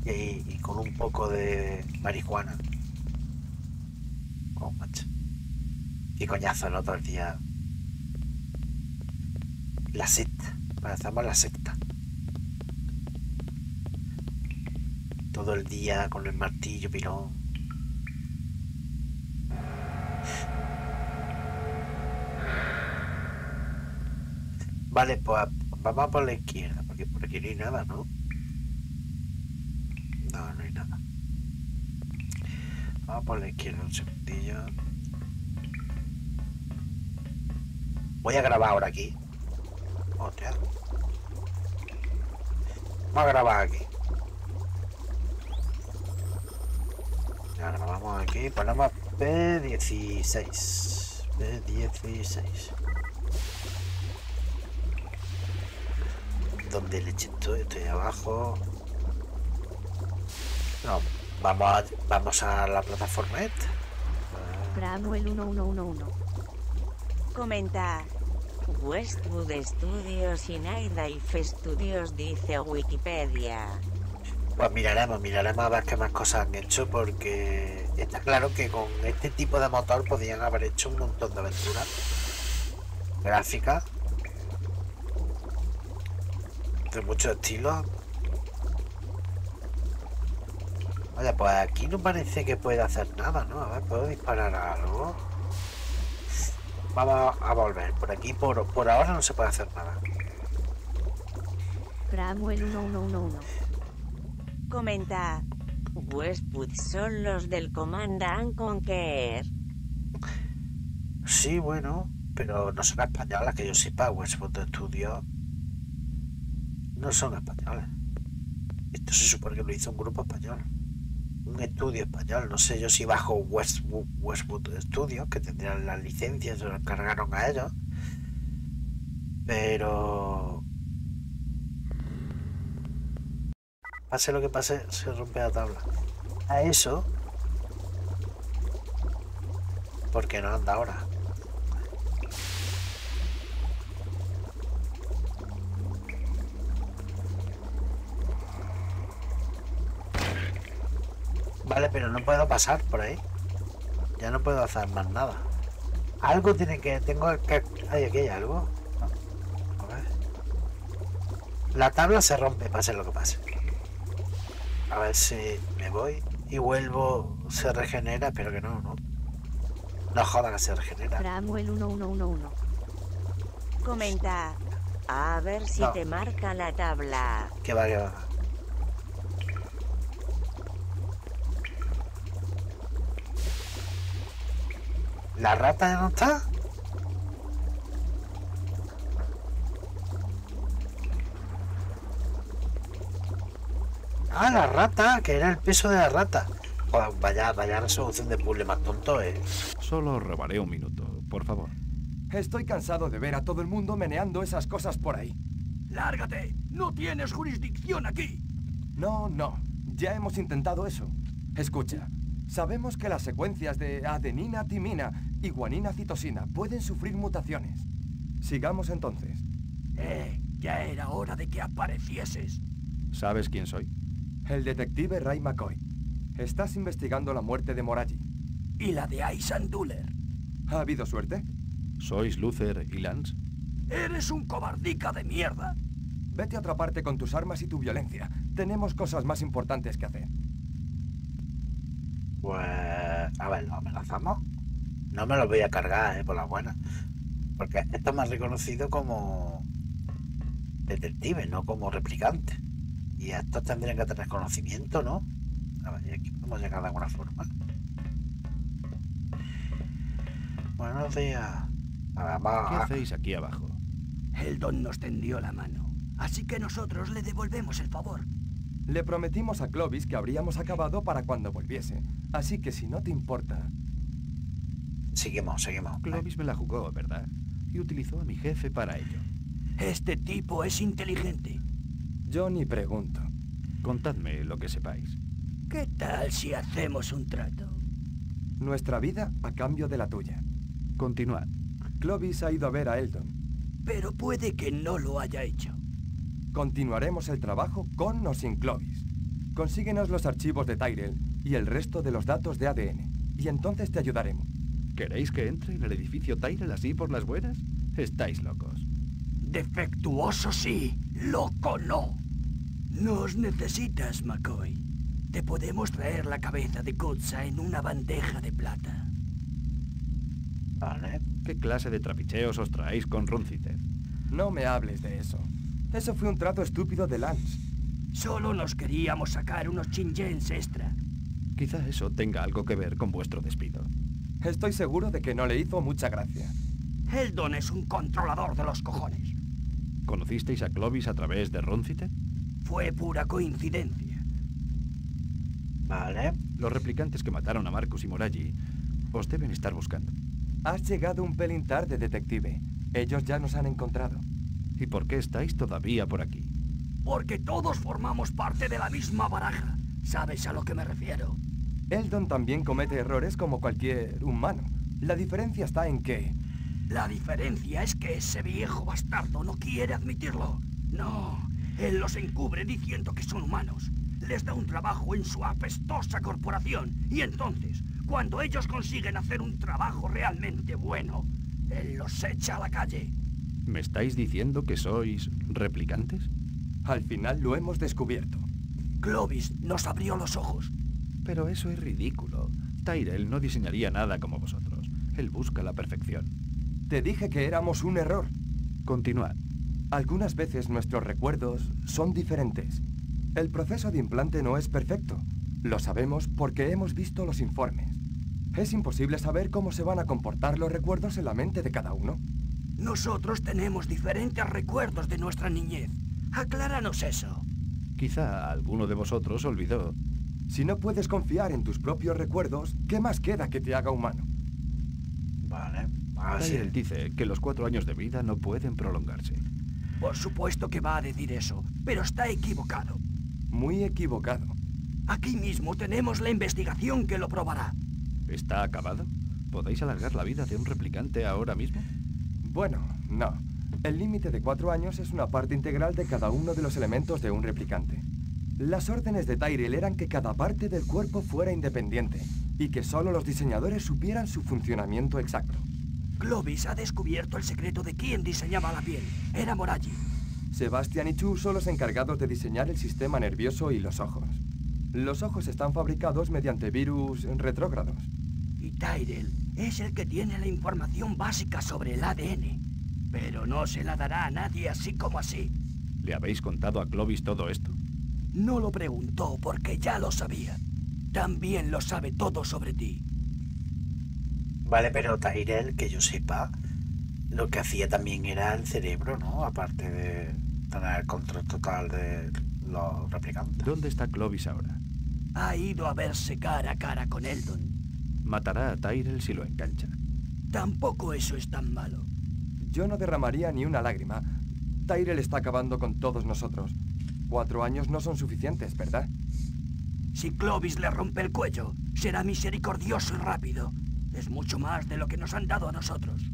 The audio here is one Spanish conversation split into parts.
y con un poco de marihuana. Oh, macho. Y coñazo el otro día. La secta. Parecemos la secta. Todo el día con el martillo pilón. Vale, pues vamos por la izquierda, porque por aquí no hay nada, ¿no? No, no hay nada. Vamos por la izquierda un segundillo. Voy a grabar ahora aquí. Hostia. Vamos a grabar aquí. Ya grabamos aquí. Ponemos P16. P16. ¿Dónde le estoy? Estoy abajo. No, vamos a la plataforma esta. Samuel 1111. Comenta. Westwood Studios y Nightdive Studios dice Wikipedia. Pues miraremos a ver qué más cosas han hecho, porque está claro que con este tipo de motor podían haber hecho un montón de aventuras gráficas de muchos estilos. Oye, pues aquí no parece que pueda hacer nada, ¿no? A ver, ¿puedo disparar a algo? Vamos a volver. Por aquí, por ahora no se puede hacer nada. Samuel 1111. Comenta. Westwood son los del Command and Conquer. Sí, bueno, pero no son españolas, que yo sepa. Westwood Studios no son españoles. Esto se supone que lo hizo un grupo español. Un estudio español. No sé yo si bajo Westwood Studios, que tendrían las licencias, se lo encargaron a ellos. Pero... pase lo que pase, se rompe la tabla. A eso... porque no anda ahora. Vale, pero no puedo pasar por ahí. Ya no puedo hacer más nada. Algo tiene que... tengo que... ¿Hay aquí hay algo? No. A ver. La tabla se rompe, pase lo que pase. A ver si me voy y vuelvo. Se regenera, pero que no. No joda que se regenera. Samuel 1111. Comenta. A ver si No. te marca la tabla. Que va. ¿La rata ya no está? Ah, la rata, que era el peso de la rata. Joder, vaya resolución de puzzle más tonto, Solo robaré un minuto, por favor. Estoy cansado de ver a todo el mundo meneando esas cosas por ahí. ¡Lárgate! ¡No tienes jurisdicción aquí! No. Ya hemos intentado eso. Escucha, sabemos que las secuencias de adenina timina y guanina citosina pueden sufrir mutaciones. Sigamos entonces. Ya era hora de que aparecieses. ¿Sabes quién soy? El detective Ray McCoy. Estás investigando la muerte de Moraji. Y la de Aisan Duller. ¿Ha habido suerte? ¿Sois Luther y Lance? ¡Eres un cobardica de mierda! Vete a otra parte con tus armas y tu violencia. Tenemos cosas más importantes que hacer. Pues... a ver, ¿lo amenazamos? No me lo voy a cargar, por la buena. Porque esto es más reconocido como detective, no como replicante. Y estos tendrían que tener conocimiento, ¿no? A ver, y aquí podemos llegar de alguna forma. Buenos días. A ver, vamos ¿Qué a... hacéis aquí abajo? Eldon nos tendió la mano. Así que nosotros le devolvemos el favor. Le prometimos a Clovis que habríamos acabado para cuando volviese. Así que si no te importa... Seguimos. Clovis me la jugó, ¿verdad? Y utilizó a mi jefe para ello. Este tipo es inteligente. Yo ni pregunto. Contadme lo que sepáis. ¿Qué tal si hacemos un trato? Nuestra vida a cambio de la tuya. Continuad. Clovis ha ido a ver a Eldon. Pero puede que no lo haya hecho. Continuaremos el trabajo con o sin Clovis. Consíguenos los archivos de Tyrell y el resto de los datos de ADN, y entonces te ayudaremos. ¿Queréis que entre en el edificio Tyrell así por las buenas? Estáis locos. Defectuoso sí, loco no. Nos necesitas, McCoy. Te podemos traer la cabeza de Kutza en una bandeja de plata. Vale. ¿Qué clase de trapicheos os traéis con Runciter? No me hables de eso. Eso fue un trato estúpido de Lance. Solo nos queríamos sacar unos chingens extra. Quizá eso tenga algo que ver con vuestro despido. Estoy seguro de que no le hizo mucha gracia. Eldon es un controlador de los cojones. ¿Conocisteis a Clovis a través de Runciter? Fue pura coincidencia. Vale. Los replicantes que mataron a Marcus y Moraggi os deben estar buscando. Has llegado un pelín tarde, detective. Ellos ya nos han encontrado. ¿Y por qué estáis todavía por aquí? Porque todos formamos parte de la misma baraja. ¿Sabes a lo que me refiero? Eldon también comete errores como cualquier humano. La diferencia está en que... La diferencia es que ese viejo bastardo no quiere admitirlo. No, él los encubre diciendo que son humanos. Les da un trabajo en su apestosa corporación. Y entonces, cuando ellos consiguen hacer un trabajo realmente bueno, él los echa a la calle. ¿Me estáis diciendo que sois replicantes? Al final lo hemos descubierto. Clovis nos abrió los ojos. Pero eso es ridículo. Tyrell no diseñaría nada como vosotros. Él busca la perfección. Te dije que éramos un error. Continuad. Algunas veces nuestros recuerdos son diferentes. El proceso de implante no es perfecto. Lo sabemos porque hemos visto los informes. Es imposible saber cómo se van a comportar los recuerdos en la mente de cada uno. Nosotros tenemos diferentes recuerdos de nuestra niñez. Acláranos eso. Quizá alguno de vosotros olvidó. Si no puedes confiar en tus propios recuerdos, ¿qué más queda que te haga humano? Vale. Así. Tyrell dice que los 4 años de vida no pueden prolongarse. Por supuesto que va a decir eso, pero está equivocado. Muy equivocado. Aquí mismo tenemos la investigación que lo probará. ¿Está acabado? ¿Podéis alargar la vida de un replicante ahora mismo? Bueno, no. El límite de 4 años es una parte integral de cada uno de los elementos de un replicante. Las órdenes de Tyrell eran que cada parte del cuerpo fuera independiente y que solo los diseñadores supieran su funcionamiento exacto. Clovis ha descubierto el secreto de quién diseñaba la piel. Era Moraggi. Sebastian y Chu son los encargados de diseñar el sistema nervioso y los ojos. Los ojos están fabricados mediante virus retrógrados. Y Tyrell es el que tiene la información básica sobre el ADN. Pero no se la dará a nadie así como así. ¿Le habéis contado a Clovis todo esto? No lo preguntó porque ya lo sabía. También lo sabe todo sobre ti. Vale, pero Tyrell, que yo sepa, lo que hacía también era el cerebro, ¿no? Aparte de tener el control total de los replicantes. ¿Dónde está Clovis ahora? Ha ido a verse cara a cara con Eldon. Matará a Tyrell si lo engancha. Tampoco eso es tan malo. Yo no derramaría ni una lágrima. Tyrell está acabando con todos nosotros. 4 años no son suficientes, ¿verdad? Si Clovis le rompe el cuello, será misericordioso y rápido. Es mucho más de lo que nos han dado a nosotros.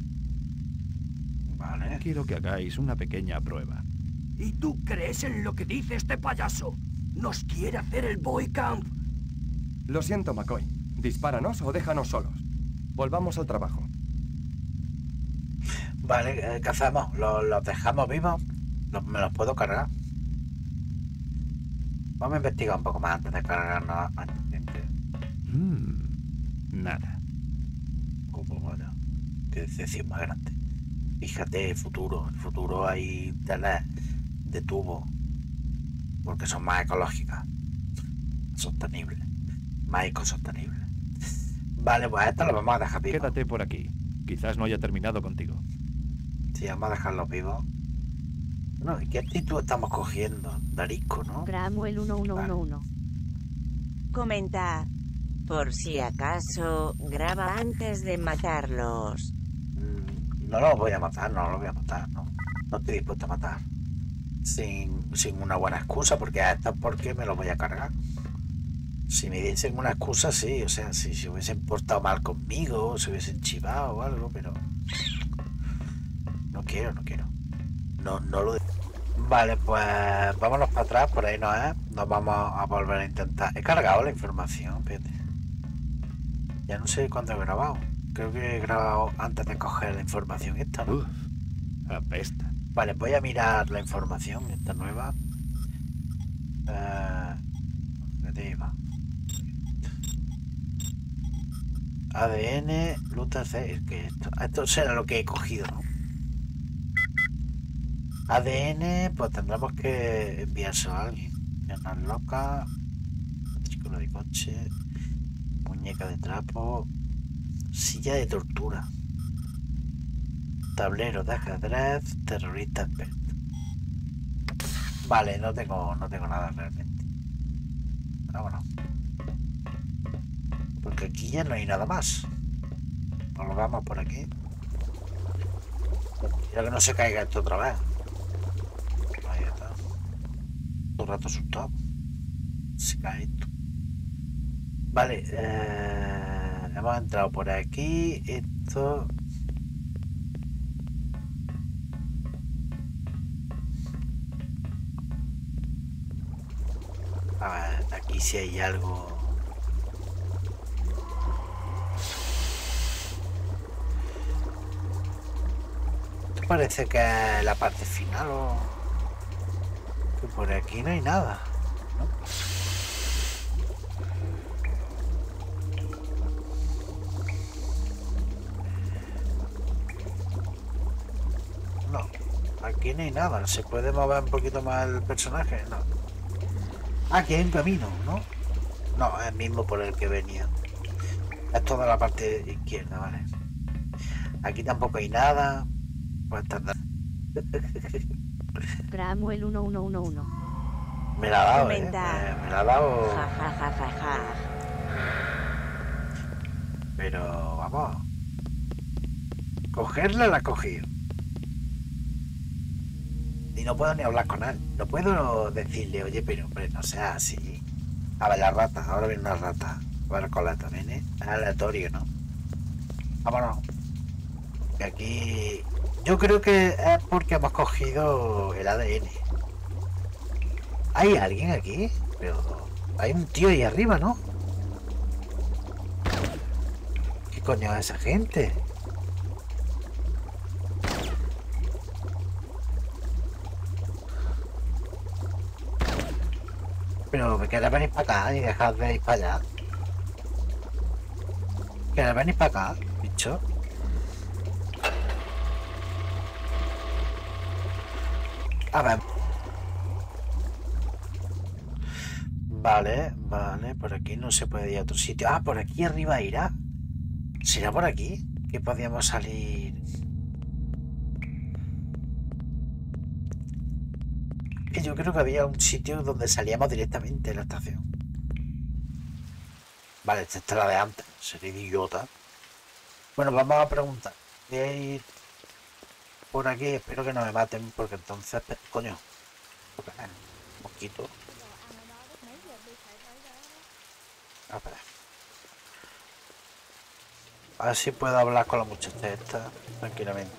Vale. Quiero que hagáis una pequeña prueba. ¿Y tú crees en lo que dice este payaso? ¿Nos quiere hacer el boy camp? Lo siento, McCoy. Dispáranos o déjanos solos. Volvamos al trabajo. Vale, ¿qué hacemos? ¿Los dejamos vivos? ¿Me los puedo cargar? Vamos a investigar un poco más antes de cargarnos a gente. Nada. Como bueno, qué decepción más grande. Fíjate, el futuro hay telas de tubo, porque son más ecológicas, sostenibles, más ecosostenibles. Vale, pues esto lo vamos a dejar vivo. Quédate por aquí. Quizás no haya terminado contigo. Sí, vamos a dejarlos vivos. No, ¿y qué actitud estamos cogiendo? Darisco, ¿no? Gramuel 1111. Comentar. Por si acaso, graba antes de matarlos. No los voy a matar, no. No estoy dispuesto a matar. Sin una buena excusa, porque a estas porque me los voy a cargar. Si me diesen una excusa, sí, o sea, si se hubiesen portado mal conmigo, se hubiesen chivado o algo, pero... No quiero. No lo... Vale, pues vámonos para atrás, por ahí no es. Nos vamos a volver a intentar. He cargado la información, fíjate. Ya no sé cuándo he grabado. Creo que he grabado antes de coger la información esta, ¿no? Uf, apesta. Vale, voy a mirar la información esta nueva. Objetiva. ADN, Luta C. Es que esto será lo que he cogido, ¿no? ADN, pues tendremos que enviárselo a alguien. Piernas locas, matrícula de coche, muñeca de trapo, silla de tortura, tablero de ajedrez, terrorista experto. Vale, no tengo nada realmente. Vámonos. Porque aquí ya no hay nada más. Nos lo vamos por aquí. Ya que no se caiga esto otra vez. Ahí está. Todo el rato asustado. Se cae esto. Vale, hemos entrado por aquí. Esto. A ver, aquí sí hay algo. Esto parece que es la parte final o. Que por aquí no hay nada, ¿no? No, aquí no hay nada. ¿Se puede mover un poquito más el personaje? No. Aquí hay un camino, ¿no? No, es el mismo por el que venía. Es toda la parte izquierda, vale. Aquí tampoco hay nada. Pues tardar. Cramuel 1111. Me la ha dado, Comenta. me la ha dado. Ja, ja, ja, ja, ja. Pero vamos. Cogerla la he cogido. Y no puedo ni hablar con él. No puedo decirle, oye, pero hombre, no sea así. A ver, la rata. Ahora viene una rata. A ver, cola también, ¿eh? Es aleatorio, ¿no? Vámonos. Y aquí. Yo creo que es porque hemos cogido el ADN. ¿Hay alguien aquí? Pero hay un tío ahí arriba, ¿no? ¿Qué coño es esa gente? Pero me queréis venir para acá y dejad de ir para allá. ¿Queréis venir para acá, bicho? A ver. Vale, vale, por aquí no se puede ir a otro sitio. Ah, por aquí arriba irá. ¿Será por aquí? Que podíamos salir. Que yo creo que había un sitio donde salíamos directamente de la estación. Vale, esta es la de antes. Sería idiota. Bueno, vamos a preguntar. Voy a ir por aquí. Espero que no me maten porque entonces... Coño. Mosquito. A ver. A ver si puedo hablar con la muchacha esta tranquilamente.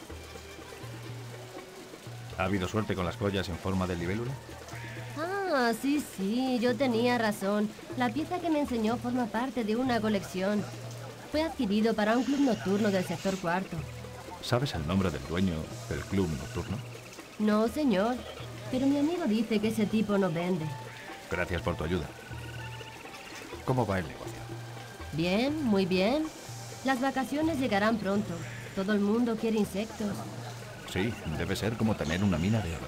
¿Ha habido suerte con las joyas en forma de libélula? Ah, sí, yo tenía razón. La pieza que me enseñó forma parte de una colección. Fue adquirido para un club nocturno del sector cuarto. ¿Sabes el nombre del dueño del club nocturno? No, señor. Pero mi amigo dice que ese tipo no vende. Gracias por tu ayuda. ¿Cómo va el negocio? Bien, muy bien. Las vacaciones llegarán pronto. Todo el mundo quiere insectos. Sí, debe ser como tener una mina de oro.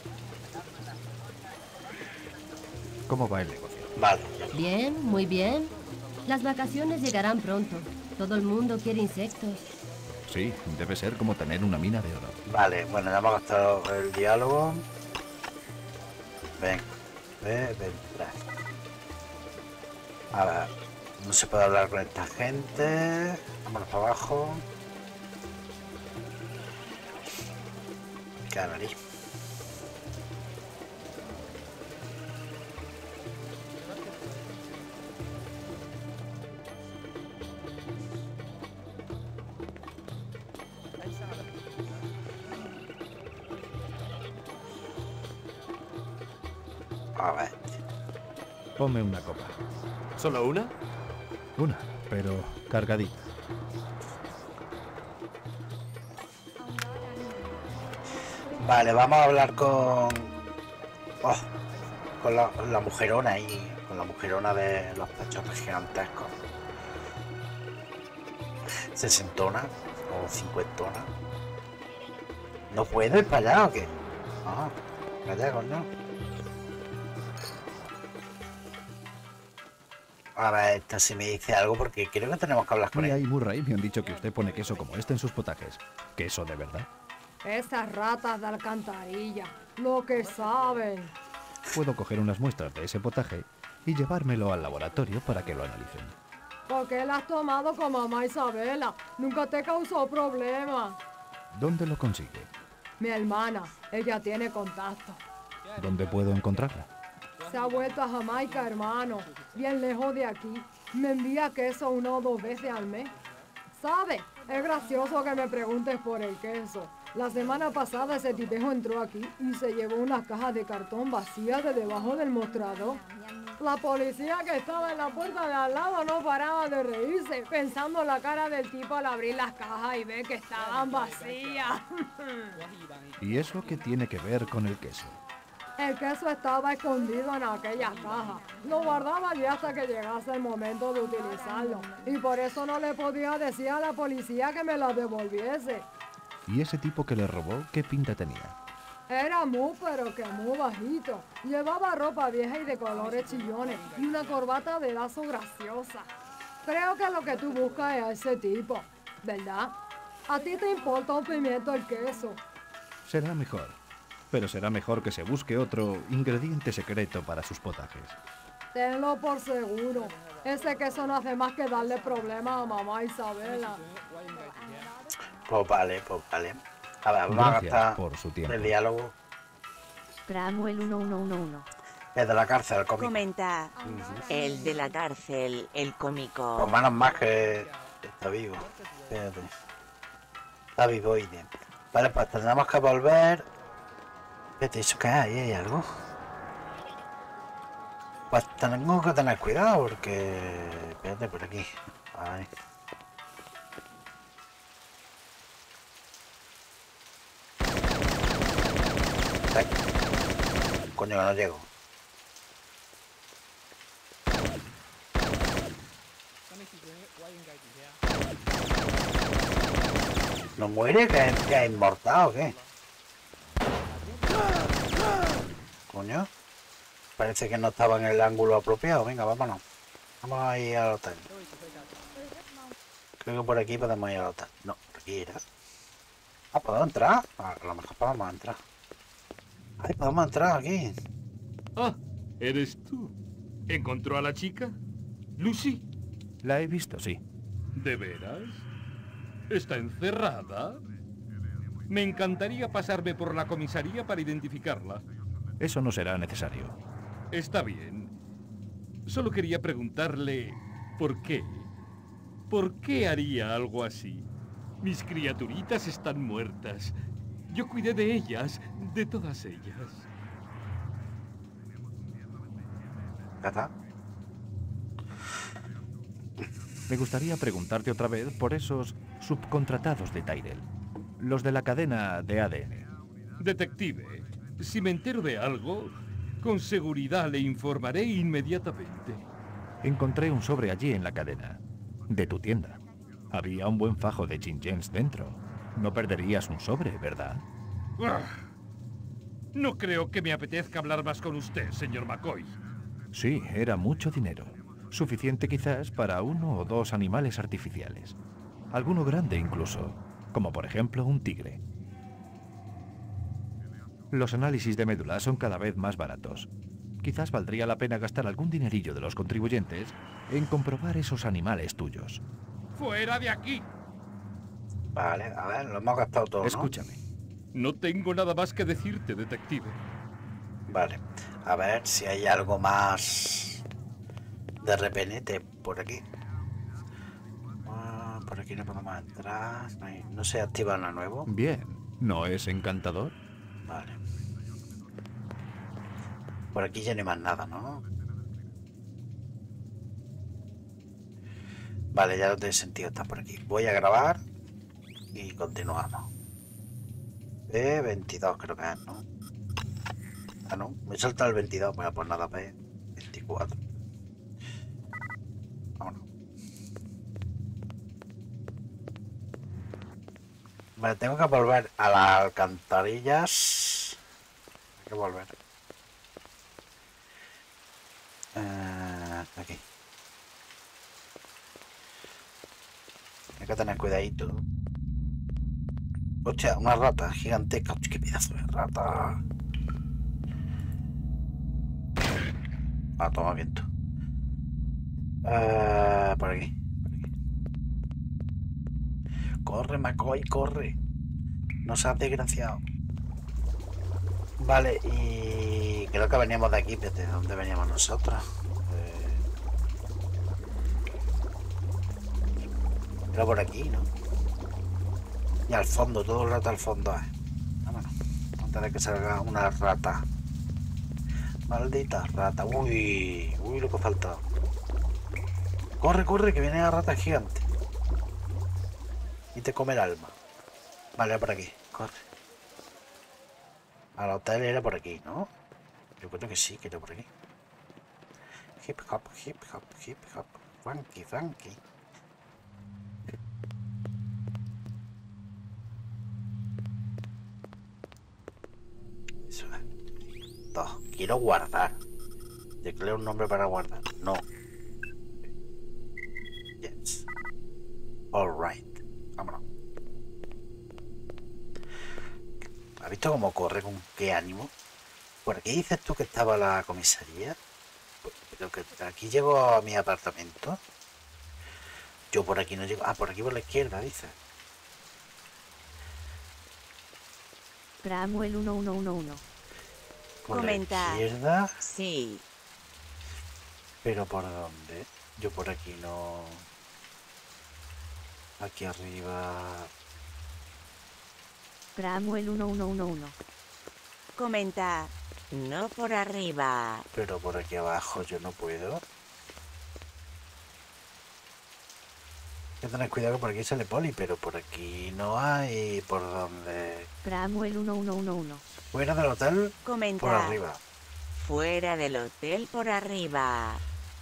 ¿Cómo va el negocio? Vale. Bien, muy bien. Las vacaciones llegarán pronto. Todo el mundo quiere insectos. Sí, debe ser como tener una mina de oro. Vale, bueno, ya hemos gastado el diálogo. Ven, ven. A ver, no se puede hablar con esta gente. Vámonos para abajo. Qué nariz. A ver. Ponme una copa. ¿Solo una? Una, pero cargadita. Vale, vamos a hablar con... oh, con la mujerona ahí. Con la mujerona de los pechotes gigantescos. 60 o 50. ¿No puedo ir para allá o qué? Ah, allá, coño. A ver, esta si me dice algo porque creo que tenemos que hablar con Mia él. y Murray me han dicho que usted pone queso como este en sus potajes. ¿Queso de verdad? Esas ratas de alcantarilla, lo que saben. Puedo coger unas muestras de ese potaje y llevármelo al laboratorio para que lo analicen. ¿Por qué la has tomado con mamá Isabela? Nunca te causó problemas. ¿Dónde lo consigue? Mi hermana, ella tiene contacto. ¿Dónde puedo encontrarla? Se ha vuelto a Jamaica, hermano, bien lejos de aquí. Me envía queso 1 o 2 veces al mes. ¿Sabe? Es gracioso que me preguntes por el queso. La semana pasada ese tipejo entró aquí y se llevó unas cajas de cartón vacías de debajo del mostrador. La policía que estaba en la puerta de al lado no paraba de reírse, pensando en la cara del tipo al abrir las cajas y ver que estaban vacías. ¿Y eso qué tiene que ver con el queso? El queso estaba escondido en aquella caja. Lo guardaba allí hasta que llegase el momento de utilizarlo. Y por eso no le podía decir a la policía que me la devolviese. ¿Y ese tipo que le robó qué pinta tenía? Era muy, pero que muy bajito. Llevaba ropa vieja y de colores chillones y una corbata de lazo graciosa. Creo que lo que tú buscas es a ese tipo, ¿verdad? A ti te importa un pimiento el queso. Será mejor. Pero será mejor que se busque otro ingrediente secreto para sus potajes. Tenlo por seguro. Ese queso no hace más que darle problemas a mamá Isabela. Pues vale, pues vale. A ver, vamos a Gracias gastar por su tiempo. el diálogo. Cramuel 1111. Es de la cárcel, el cómico. Comenta. El de la cárcel, el cómico. Pues menos más que está vivo. Espérate. Está vivo y bien. Vale, pues tendremos que volver. Espérate, ¿eso qué hay? ¿Hay algo? Pues tengo que tener cuidado porque... Espérate, por aquí. Ahí. Ay. Coño, que no llego. ¿No muere? ¿Que es inmortal o qué? Coño. Parece que no estaba en el ángulo apropiado. Venga, vámonos. Vamos a ir al hotel. Creo que por aquí podemos ir al hotel. No, por aquí era. Ah, ¿puedo entrar? Ah, a lo mejor podemos entrar. Ay, podemos entrar aquí. Ah, eres tú. ¿Encontró a la chica? ¿Lucy? La he visto, sí. ¿De veras? ¿Está encerrada? Me encantaría pasarme por la comisaría para identificarla. Eso no será necesario. Está bien. Solo quería preguntarle por qué. ¿Por qué haría algo así? Mis criaturitas están muertas. Yo cuidé de ellas, de todas ellas. ¿Ya está? Me gustaría preguntarte otra vez por esos subcontratados de Tyrell. Los de la cadena de ADN. Detective, si me entero de algo, con seguridad le informaré inmediatamente. Encontré un sobre allí en la cadena. De tu tienda. Había un buen fajo de chinchens dentro. No perderías un sobre, ¿verdad? Ah, no creo que me apetezca hablar más con usted, señor McCoy. Sí, era mucho dinero. Suficiente quizás para 1 o 2 animales artificiales. Alguno grande incluso, como por ejemplo un tigre. Los análisis de médula son cada vez más baratos. Quizás valdría la pena gastar algún dinerillo de los contribuyentes en comprobar esos animales tuyos. ¡Fuera de aquí! Vale, a ver, lo hemos gastado todo, ¿no? Escúchame. No tengo nada más que decirte, detective. Vale, a ver si hay algo más de repenete por aquí. Ah, por aquí no podemos entrar. No se activa nada nuevo. Bien, ¿no es encantador? Vale. Por aquí ya no hay más nada, ¿no? Vale, ya no tiene sentido estar por aquí. Voy a grabar y continuamos. 22 creo que es, ¿no? Ah, no, me salta el 22, bueno, pues nada, 24. Vámonos. Vale, tengo que volver a las alcantarillas. Hay que volver. Aquí. Hay que tener cuidadito. Hostia, una rata gigantesca. Hostia, qué pedazo de rata. Ah, toma viento. Por aquí. Corre, McCoy, corre. No seas desgraciado. Vale, y creo que veníamos de aquí. ¿De dónde veníamos nosotros? Era por aquí, ¿no? Y al fondo, todo el rato al fondo. Vámonos. Antes de que salga una rata. Maldita rata. Uy, lo que ha faltado. Corre, corre, que viene la rata gigante. Y te come el alma. Vale, por aquí, corre. Al hotel era por aquí, ¿no? Yo creo que sí, que era por aquí. Hip hop, hip hop, hip hop. Funky, funky. Eso es. 2. Quiero guardar. Declaro un nombre para guardar. No. Yes. Alright. Vámonos. ¿Has visto cómo corre? ¿Con qué ánimo? ¿Por qué dices tú que estaba la comisaría? Pero que aquí llego a mi apartamento. Yo por aquí no llego. Ah, por aquí por la izquierda, dice. Cramuel 1111. Por Comenta. la izquierda. Sí. ¿Pero por dónde? Yo por aquí no... Aquí arriba... Cramuel 1111. Comenta. No por arriba. Pero por aquí abajo yo no puedo. Hay que tener cuidado que por aquí sale poli, pero por aquí no hay por donde... Cramuel 1111. Fuera del hotel, Comenta. por arriba. Fuera del hotel por arriba.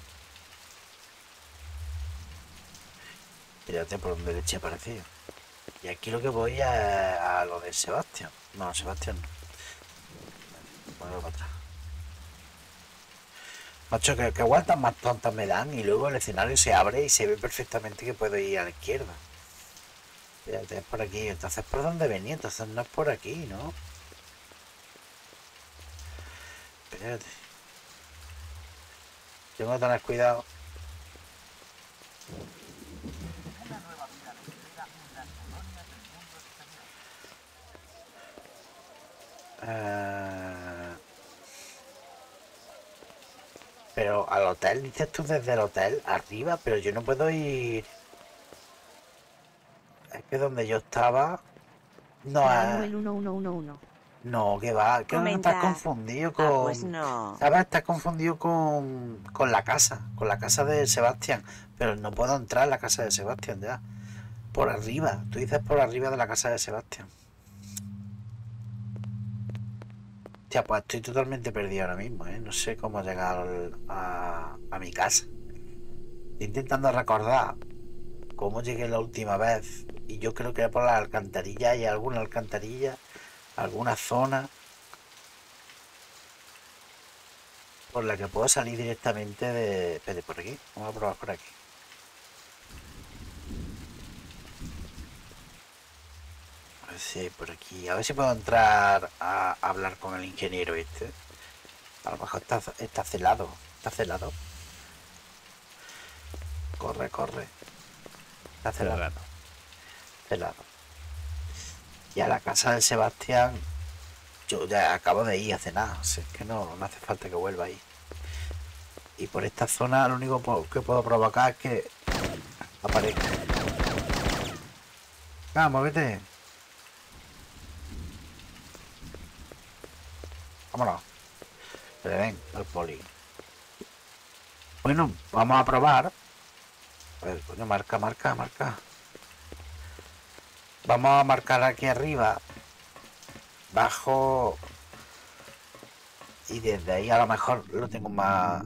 Fíjate por donde leche aparecido. Y aquí lo que voy a lo de Sebastián. No, Sebastián no. Bueno, para atrás. Macho, que vueltas más tontas me dan y luego el escenario se abre y se ve perfectamente que puedo ir a la izquierda. Fíjate, es por aquí. Entonces, ¿por dónde venía? Entonces no es por aquí, ¿no? Espérate. Tengo que tener cuidado. Pero al hotel, dices tú desde el hotel arriba, pero yo no puedo ir. Es que donde yo estaba. No, Cramuel 1111. no, que va, que no Comenta. estás confundido con. Pues no. ¿Sabes? Estás confundido con la casa de Sebastián. Pero no puedo entrar en la casa de Sebastián ya. Por arriba, tú dices por arriba de la casa de Sebastián. Hostia, pues estoy totalmente perdido ahora mismo, ¿eh? No sé cómo llegar a mi casa. Estoy intentando recordar cómo llegué la última vez. Y yo creo que era por las alcantarillas. Hay alguna alcantarilla, alguna zona por la que puedo salir directamente de... Espérate, por aquí. Vamos a probar por aquí. A ver si por aquí. A ver si puedo entrar a hablar con el ingeniero este. A lo mejor está celado. Está celado. Corre, corre. Está celado. Celado. Y a la casa de Sebastián. Yo ya acabo de ir a cenar. O sea, es que no hace falta que vuelva ahí. Y por esta zona lo único que puedo provocar es que aparezca. Vamos, vete. Vámonos. Pero ven, el poli. Bueno, vamos a probar. A ver, coño, marca. Vamos a marcar aquí arriba. Bajo. Y desde ahí a lo mejor lo tengo más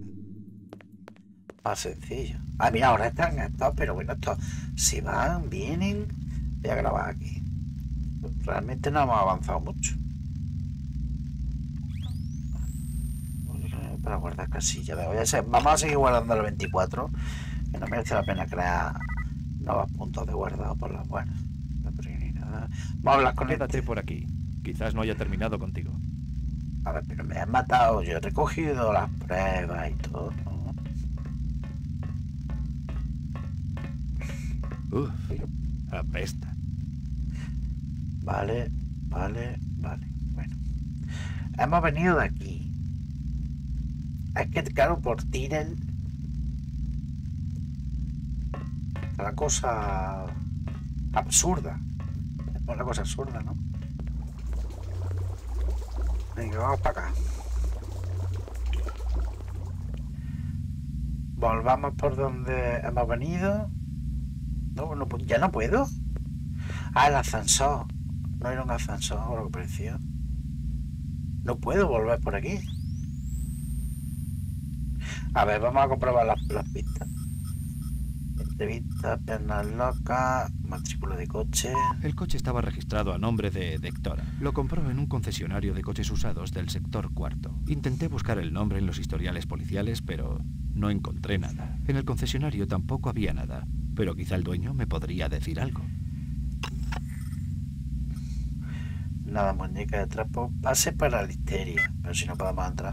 sencillo. Ah, mira, ahora están estos, pero bueno, estos si van, vienen. Voy a grabar aquí. Realmente no hemos avanzado mucho. Para guardar casilla. Vamos a seguir guardando el 24. Que no merece la pena crear nuevos puntos de guardado por las buenas. Vamos a hablar con Quédate por aquí. Quizás no haya terminado contigo. A ver, pero me han matado. Yo he recogido las pruebas y todo, ¿no? Uf, apesta. Vale. Bueno. Hemos venido de aquí. Es que, claro, por Tyrell la cosa absurda. Es una cosa absurda, ¿no? Venga, vamos para acá. Volvamos por donde hemos venido. No, ya no puedo. Ah, el ascensor. No era un ascensor, lo que pareció. No puedo volver por aquí. A ver, vamos a comprobar las pistas. Entrevista, piernas locas, matrícula de coche. El coche estaba registrado a nombre de Hectora. Lo compró en un concesionario de coches usados del sector cuarto. Intenté buscar el nombre en los historiales policiales, pero no encontré nada. En el concesionario tampoco había nada, pero quizá el dueño me podría decir algo. Nada, muñeca de trapo. Pase para la histeria, pero si no podemos entrar.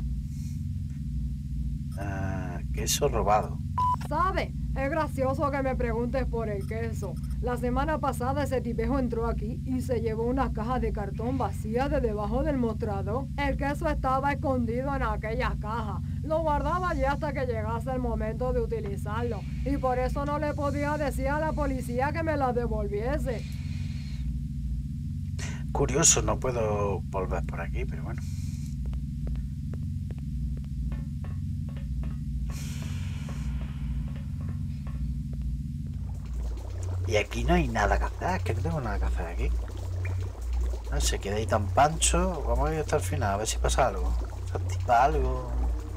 Queso robado. ¿Sabe? Es gracioso que me preguntes por el queso. La semana pasada ese tipejo entró aquí y se llevó una caja de cartón vacía de debajo del mostrador. El queso estaba escondido en aquella caja. Lo guardaba allí hasta que llegase el momento de utilizarlo. Y por eso no le podía decir a la policía que me la devolviese. Curioso, no puedo volver por aquí, pero bueno. Y aquí no hay nada que hacer, es que no tengo nada que hacer aquí. No, se queda ahí tan pancho. Vamos a ir hasta el final, a ver si pasa algo. Se activa algo.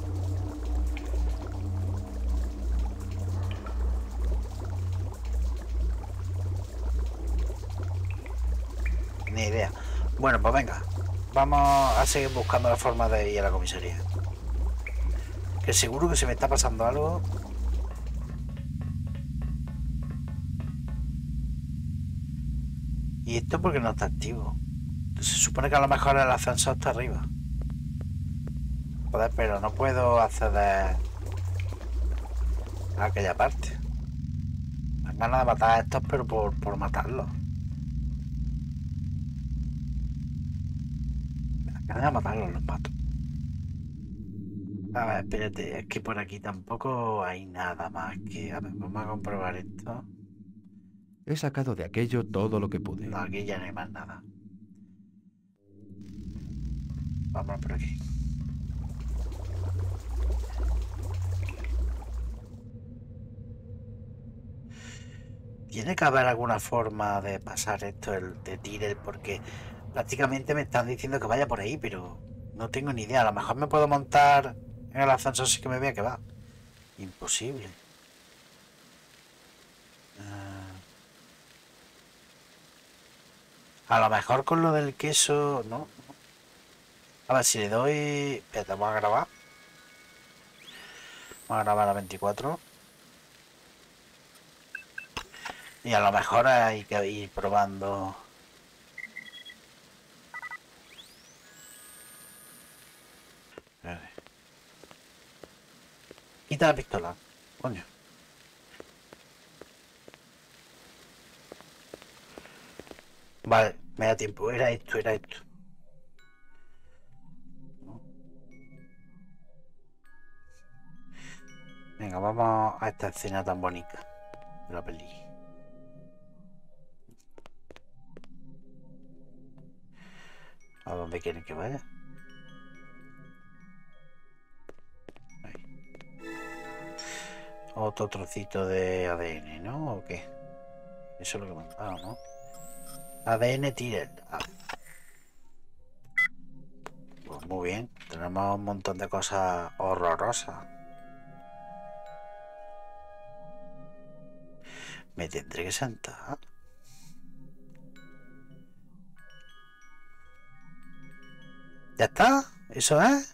Ni idea. Bueno, pues venga. Vamos a seguir buscando la forma de ir a la comisaría. Que seguro que se me está pasando algo. ¿Y esto porque no está activo? Se supone que a lo mejor el ascensor está arriba. Joder, pero no puedo acceder a aquella parte. Me dan ganas de matar a estos, pero por matarlos. Me dan ganas de matarlos, los mato. A ver, espérate, es que por aquí tampoco hay nada más que... A ver, vamos a comprobar esto. He sacado de aquello todo lo que pude. No, aquí ya no hay más nada. Vamos por aquí. Tiene que haber alguna forma de pasar esto de Tyrell, porque prácticamente me están diciendo que vaya por ahí, pero no tengo ni idea. A lo mejor me puedo montar en el ascensor si que me vea que va. Imposible. A lo mejor con lo del queso, ¿no? A ver si le doy... Espérate, vamos a grabar. Vamos a grabar a 24. Y a lo mejor hay que ir probando. Quita la pistola, coño. Vale, me da tiempo. Era esto, era esto. Venga, vamos a esta escena tan bonita de la peli. ¿A dónde quieren que vaya? Otro trocito de ADN, ¿no? ¿O qué? Eso es lo que me han dado, ¿no? ADN Tyrell. Pues muy bien. Tenemos un montón de cosas horrorosas. Me tendré que sentar. ¿Ya está? ¿Eso es?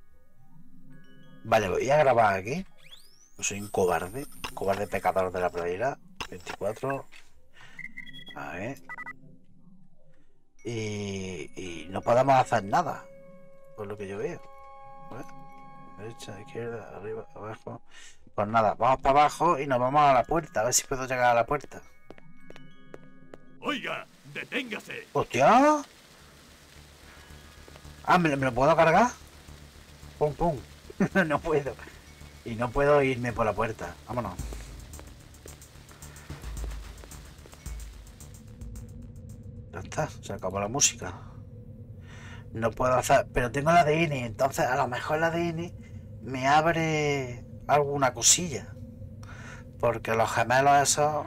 Vale, voy a grabar aquí. Soy un cobarde. Cobarde pecador de la pradera. 24. A ver. Y no podemos hacer nada. Por lo que yo veo. A ver. Derecha, izquierda, arriba, abajo. Pues nada, vamos para abajo y nos vamos a la puerta. A ver si puedo llegar a la puerta. Oiga, deténgase. ¡Hostia! Ah, ¿me lo puedo cargar? Pum, pum. No puedo. Y no puedo irme por la puerta. Vámonos. Ya está, se acabó la música. No puedo hacer... Pero tengo el ADN, entonces a lo mejor el ADN me abre alguna cosilla. Porque los gemelos esos...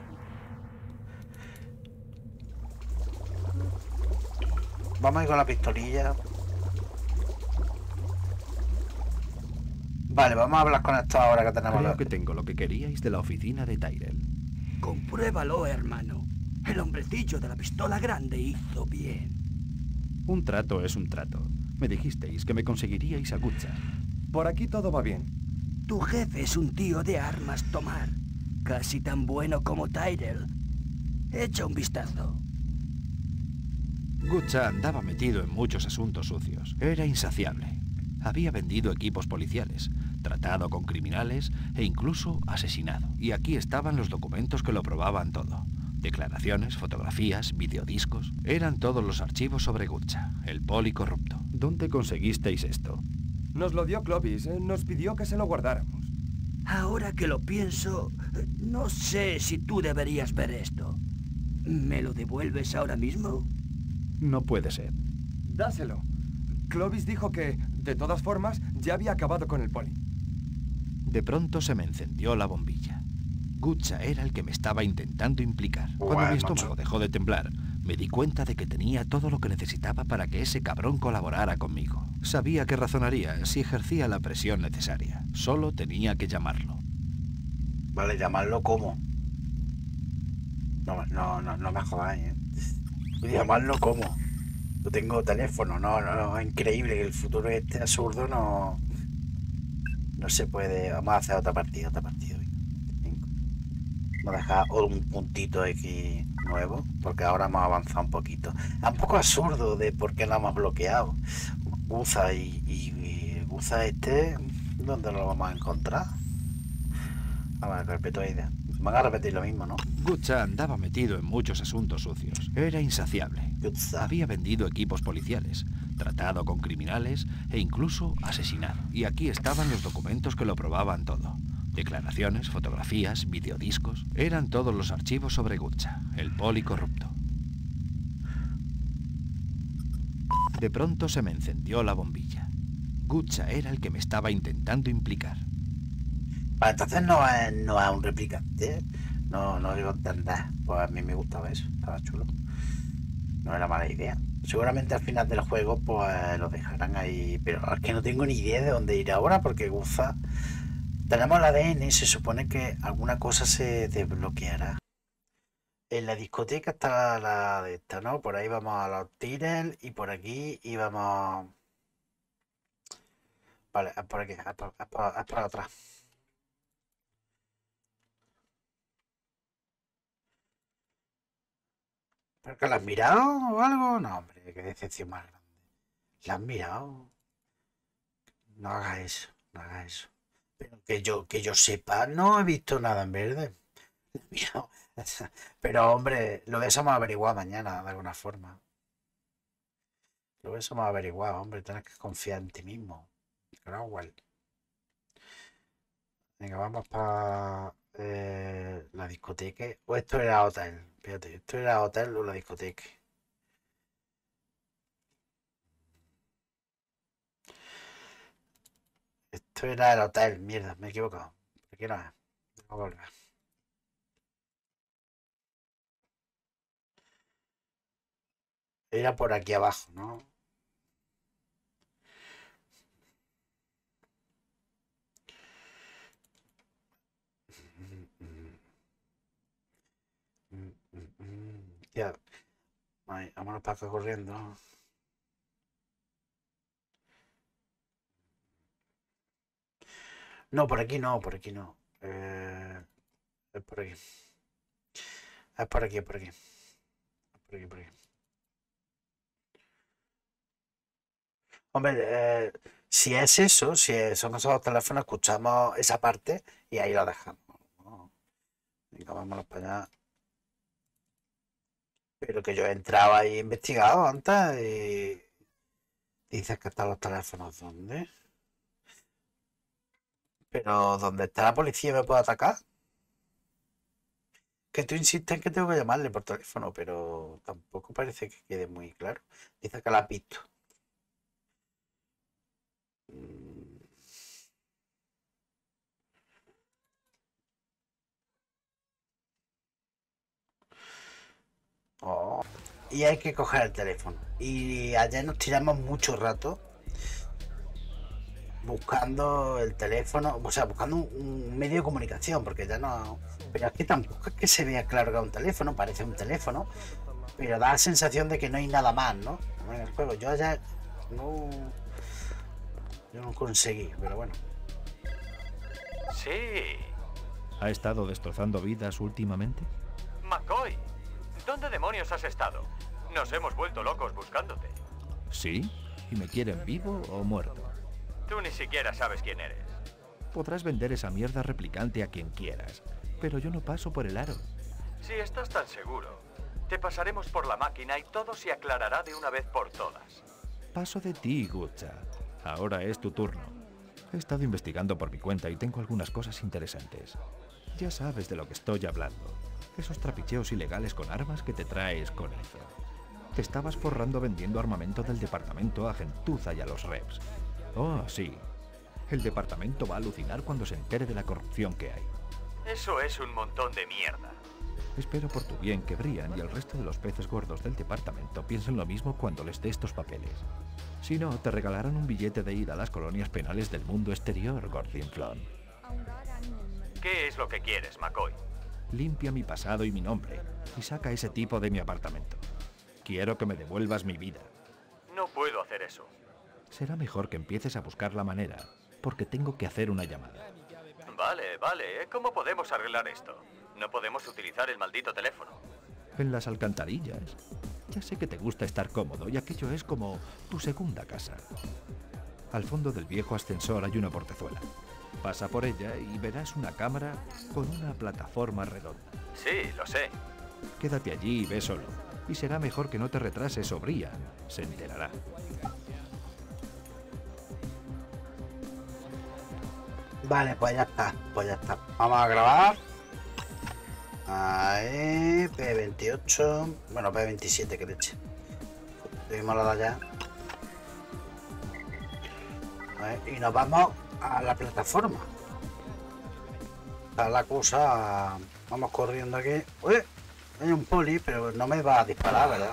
Vamos a ir con la pistolilla. Vale, vamos a hablar con esto ahora que tenemos... Creo que tengo lo que queríais de la oficina de Tyrell. Compruébalo, hermano. El hombrecillo de la pistola grande hizo bien. Un trato es un trato. Me dijisteis que me conseguiríais a Gucha. Por aquí todo va bien. Tu jefe es un tío de armas tomar. Casi tan bueno como Tyrell. Echa un vistazo. Gucha andaba metido en muchos asuntos sucios. Era insaciable. Había vendido equipos policiales, tratado con criminales e incluso asesinado. Y aquí estaban los documentos que lo probaban todo. Declaraciones, fotografías, videodiscos. Eran todos los archivos sobre Gucha, el poli corrupto. ¿Dónde conseguisteis esto? Nos lo dio Clovis, nos pidió que se lo guardáramos. Ahora que lo pienso, no sé si tú deberías ver esto. ¿Me lo devuelves ahora mismo? No puede ser. Dáselo. Clovis dijo que, de todas formas, ya había acabado con el poli. De pronto se me encendió la bombilla. Gucha era el que me estaba intentando implicar. Cuando mi estómago dejó de temblar, me di cuenta de que tenía todo lo que necesitaba para que ese cabrón colaborara conmigo. Sabía que razonaría si ejercía la presión necesaria. Solo tenía que llamarlo. Vale, llamarlo como. No me jodáis, ¿eh? Llamarlo como. No tengo teléfono, no, es increíble que el futuro este absurdo no se puede. Vamos a hacer otra partida. Vamos a dejar un puntito aquí nuevo, porque ahora hemos avanzado un poquito. Es un poco absurdo de por qué lo hemos bloqueado. Guza y Guza este, ¿dónde lo vamos a encontrar? A ver, carpetoide. Van a repetir lo mismo, ¿no? Gucha andaba metido en muchos asuntos sucios. Era insaciable. Guza. Había vendido equipos policiales, tratado con criminales e incluso asesinado. Y aquí estaban los documentos que lo probaban todo. Declaraciones, fotografías, videodiscos. Eran todos los archivos sobre Gucha, el poli corrupto. De pronto se me encendió la bombilla. Gucha era el que me estaba intentando implicar. Vale, entonces no es un replicante. No digo entender. Pues a mí me gustaba eso. Estaba chulo. No era mala idea. Seguramente al final del juego pues lo dejarán ahí. Pero es que no tengo ni idea de dónde ir ahora porque Guza... Tenemos el ADN y se supone que alguna cosa se desbloqueará. En la discoteca está la de esta, ¿no? Por ahí vamos a los Tyrell y por aquí íbamos... Vale, es por aquí, es por atrás. ¿Pero que la has mirado o algo? No, hombre, qué decepción más grande. ¿La has mirado? No hagas eso, no hagas eso. Pero que yo sepa, no he visto nada en verde. Mira, pero hombre, lo hubiésemos averiguado mañana de alguna forma. Lo hubiésemos averiguado, hombre, tienes que confiar en ti mismo. Crowell. Venga, vamos para la discoteca. O esto era hotel. Fíjate, esto era hotel o la discoteca. Esto era el hotel, mierda, me he equivocado. ¿Por qué no es? a volver. Era por aquí abajo, ¿no? Ya. Ay, vámonos para acá corriendo. No, por aquí no, por aquí no. Es por aquí. Es por aquí, es por aquí. Por aquí, por aquí. Hombre, si es eso, si son esos dos teléfonos, escuchamos esa parte y ahí lo dejamos, ¿no? Venga, vámonos para allá. Pero que yo he entrado ahí e investigado antes y dices que están los teléfonos, ¿dónde? Pero ¿dónde está la policía me puede atacar? Que tú insistes en que tengo que llamarle por teléfono, pero tampoco parece que quede muy claro. Dice que la has visto. Oh. Y hay que coger el teléfono. Y ayer nos tiramos mucho rato buscando el teléfono, o sea, buscando un medio de comunicación, porque ya no... Pero es que tampoco es que se vea claro que es un teléfono, parece un teléfono, pero da la sensación de que no hay nada más, ¿no? En el juego. Yo ayer no... Yo no conseguí, pero bueno. Sí. ¿Ha estado destrozando vidas últimamente? McCoy, ¿dónde demonios has estado? Nos hemos vuelto locos buscándote. ¿Sí? ¿Y me quieren vivo o muerto? Tú ni siquiera sabes quién eres. Podrás vender esa mierda replicante a quien quieras, pero yo no paso por el aro. Si estás tan seguro, te pasaremos por la máquina y todo se aclarará de una vez por todas. Paso de ti, Gucha. Ahora es tu turno. He estado investigando por mi cuenta y tengo algunas cosas interesantes. Ya sabes de lo que estoy hablando. Esos trapicheos ilegales con armas que te traes con eso. Te estabas forrando vendiendo armamento del departamento a gentuza y a los reps. Oh, sí. El departamento va a alucinar cuando se entere de la corrupción que hay. Eso es un montón de mierda. Espero por tu bien que Brian y el resto de los peces gordos del departamento piensen lo mismo cuando les dé estos papeles. Si no, te regalarán un billete de ida a las colonias penales del mundo exterior, Gordinflón. ¿Qué es lo que quieres, McCoy? Limpia mi pasado y mi nombre y saca a ese tipo de mi apartamento. Quiero que me devuelvas mi vida. No puedo hacer eso. Será mejor que empieces a buscar la manera, porque tengo que hacer una llamada. Vale. ¿Cómo podemos arreglar esto? No podemos utilizar el maldito teléfono. En las alcantarillas. Ya sé que te gusta estar cómodo y aquello es como tu segunda casa. Al fondo del viejo ascensor hay una portezuela. Pasa por ella y verás una cámara con una plataforma redonda. Sí, lo sé. Quédate allí y ve solo. Y será mejor que no te retrases o Brian se enterará. Vale, pues ya está, Vamos a grabar. Ahí, P28. Bueno, P27, que leche. Seguimos la de allá. Y nos vamos a la plataforma. Está la cosa. Vamos corriendo aquí. Uy, hay un poli, pero no me va a disparar, ¿verdad?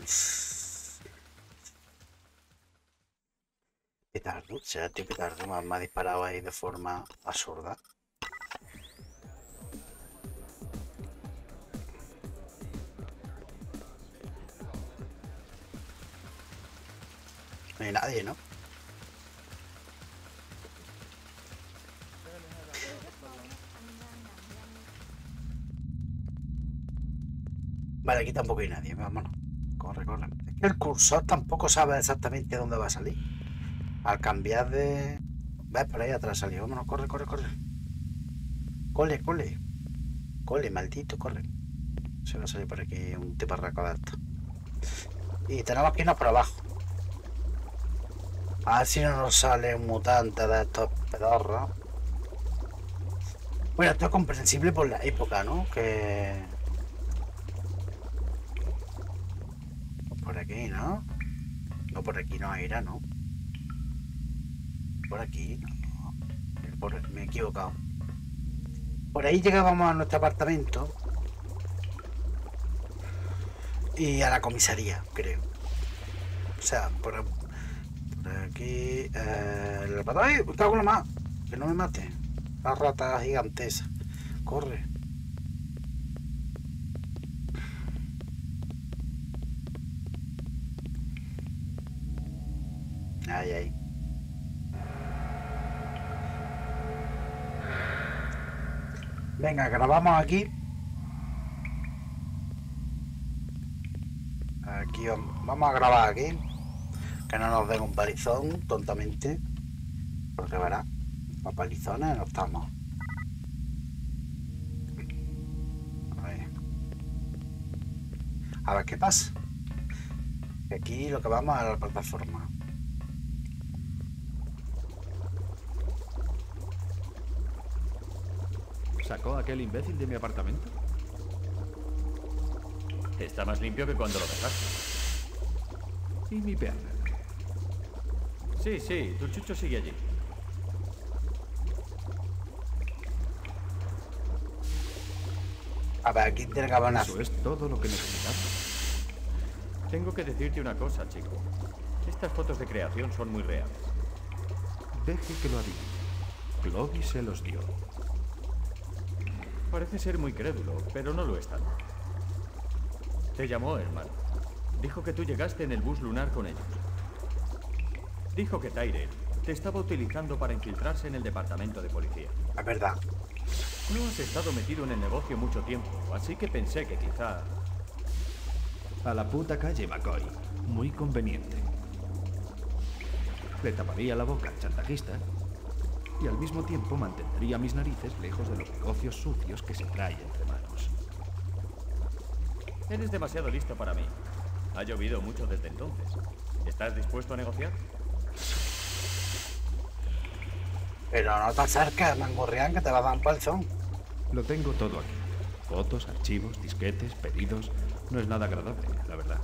Petardo, será tío petardo, me ha disparado ahí de forma absurda. No hay nadie, ¿no? Vale, aquí tampoco hay nadie, vámonos. Corre. Es que el cursor tampoco sabe exactamente dónde va a salir. Al cambiar de... ¿Ves? Por ahí atrás salió. Vámonos, corre. Cole, maldito, corre. Se va a salir por aquí un tiparraco de esto. Y tenemos que irnos por abajo. A ver si no nos sale un mutante de estos pedorros. Bueno, esto es comprensible por la época, ¿no? Que... Por aquí, ¿no? No, por aquí no irá, ¿no? Por aquí, no. Me he equivocado. Por ahí llegábamos a nuestro apartamento. Y a la comisaría, creo. O sea, por aquí... ¡Ay! Me cago en la más. Que no me mate. La rata gigante esa. Corre. Ay, ay. Venga, grabamos aquí. Aquí vamos a grabar aquí. Que no nos den un palizón tontamente. Porque verá, para palizones no estamos. A ver qué pasa. Aquí lo que vamos a la plataforma. ¿Sacó a aquel imbécil de mi apartamento? Está más limpio que cuando lo dejaste. ¿Y mi perra? Sí, sí, tu chucho sigue allí. A ver, aquí tiene que haber una... Eso es todo lo que necesitamos. Tengo que decirte una cosa, chico. Estas fotos de creación son muy reales. Deje que lo adivine. Clovis se los dio. Parece ser muy crédulo, pero no lo es tanto. Te llamó, hermano. Dijo que tú llegaste en el bus lunar con ellos. Dijo que Tyrell te estaba utilizando para infiltrarse en el departamento de policía. Es verdad. No has estado metido en el negocio mucho tiempo, así que pensé que quizá... A la puta calle, McCoy. Muy conveniente. Le taparía la boca al chantajista y al mismo tiempo mantendría mis narices lejos de los negocios sucios que se trae entre manos. Eres demasiado listo para mí. Ha llovido mucho desde entonces. ¿Estás dispuesto a negociar? Pero no te acerques, Mangurrián, que te va a dar un palizón. Lo tengo todo aquí. Fotos, archivos, disquetes, pedidos. No es nada agradable, la verdad.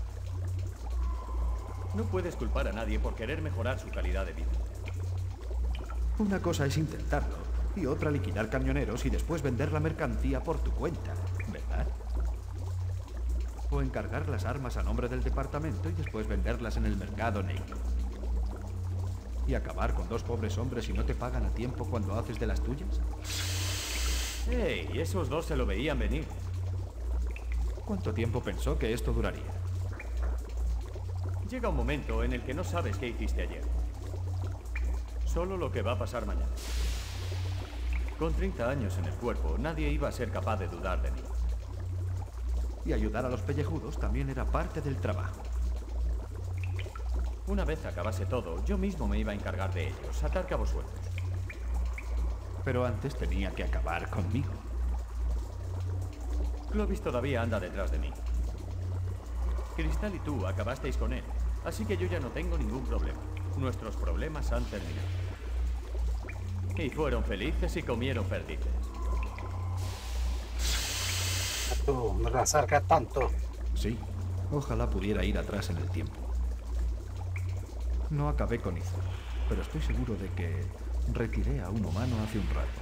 No puedes culpar a nadie por querer mejorar su calidad de vida. Una cosa es intentarlo y otra liquidar camioneros y después vender la mercancía por tu cuenta, ¿verdad? O encargar las armas a nombre del departamento y después venderlas en el mercado negro. ¿Y acabar con dos pobres hombres y no te pagan a tiempo cuando haces de las tuyas? ¡Ey! Esos dos se lo veían venir. ¿Cuánto tiempo pensó que esto duraría? Llega un momento en el que no sabes qué hiciste ayer. Solo lo que va a pasar mañana. Con 30 años en el cuerpo, nadie iba a ser capaz de dudar de mí. Y ayudar a los pellejudos también era parte del trabajo. Una vez acabase todo, yo mismo me iba a encargar de ellos, atar cabos sueltos. Pero antes tenía que acabar conmigo. Clovis todavía anda detrás de mí. Cristal y tú acabasteis con él, así que yo ya no tengo ningún problema. Nuestros problemas han terminado. Y fueron felices y comieron perdices. Tú no te acercas tanto. Sí, ojalá pudiera ir atrás en el tiempo. No acabé con Ethan, pero estoy seguro de que retiré a un humano hace un rato.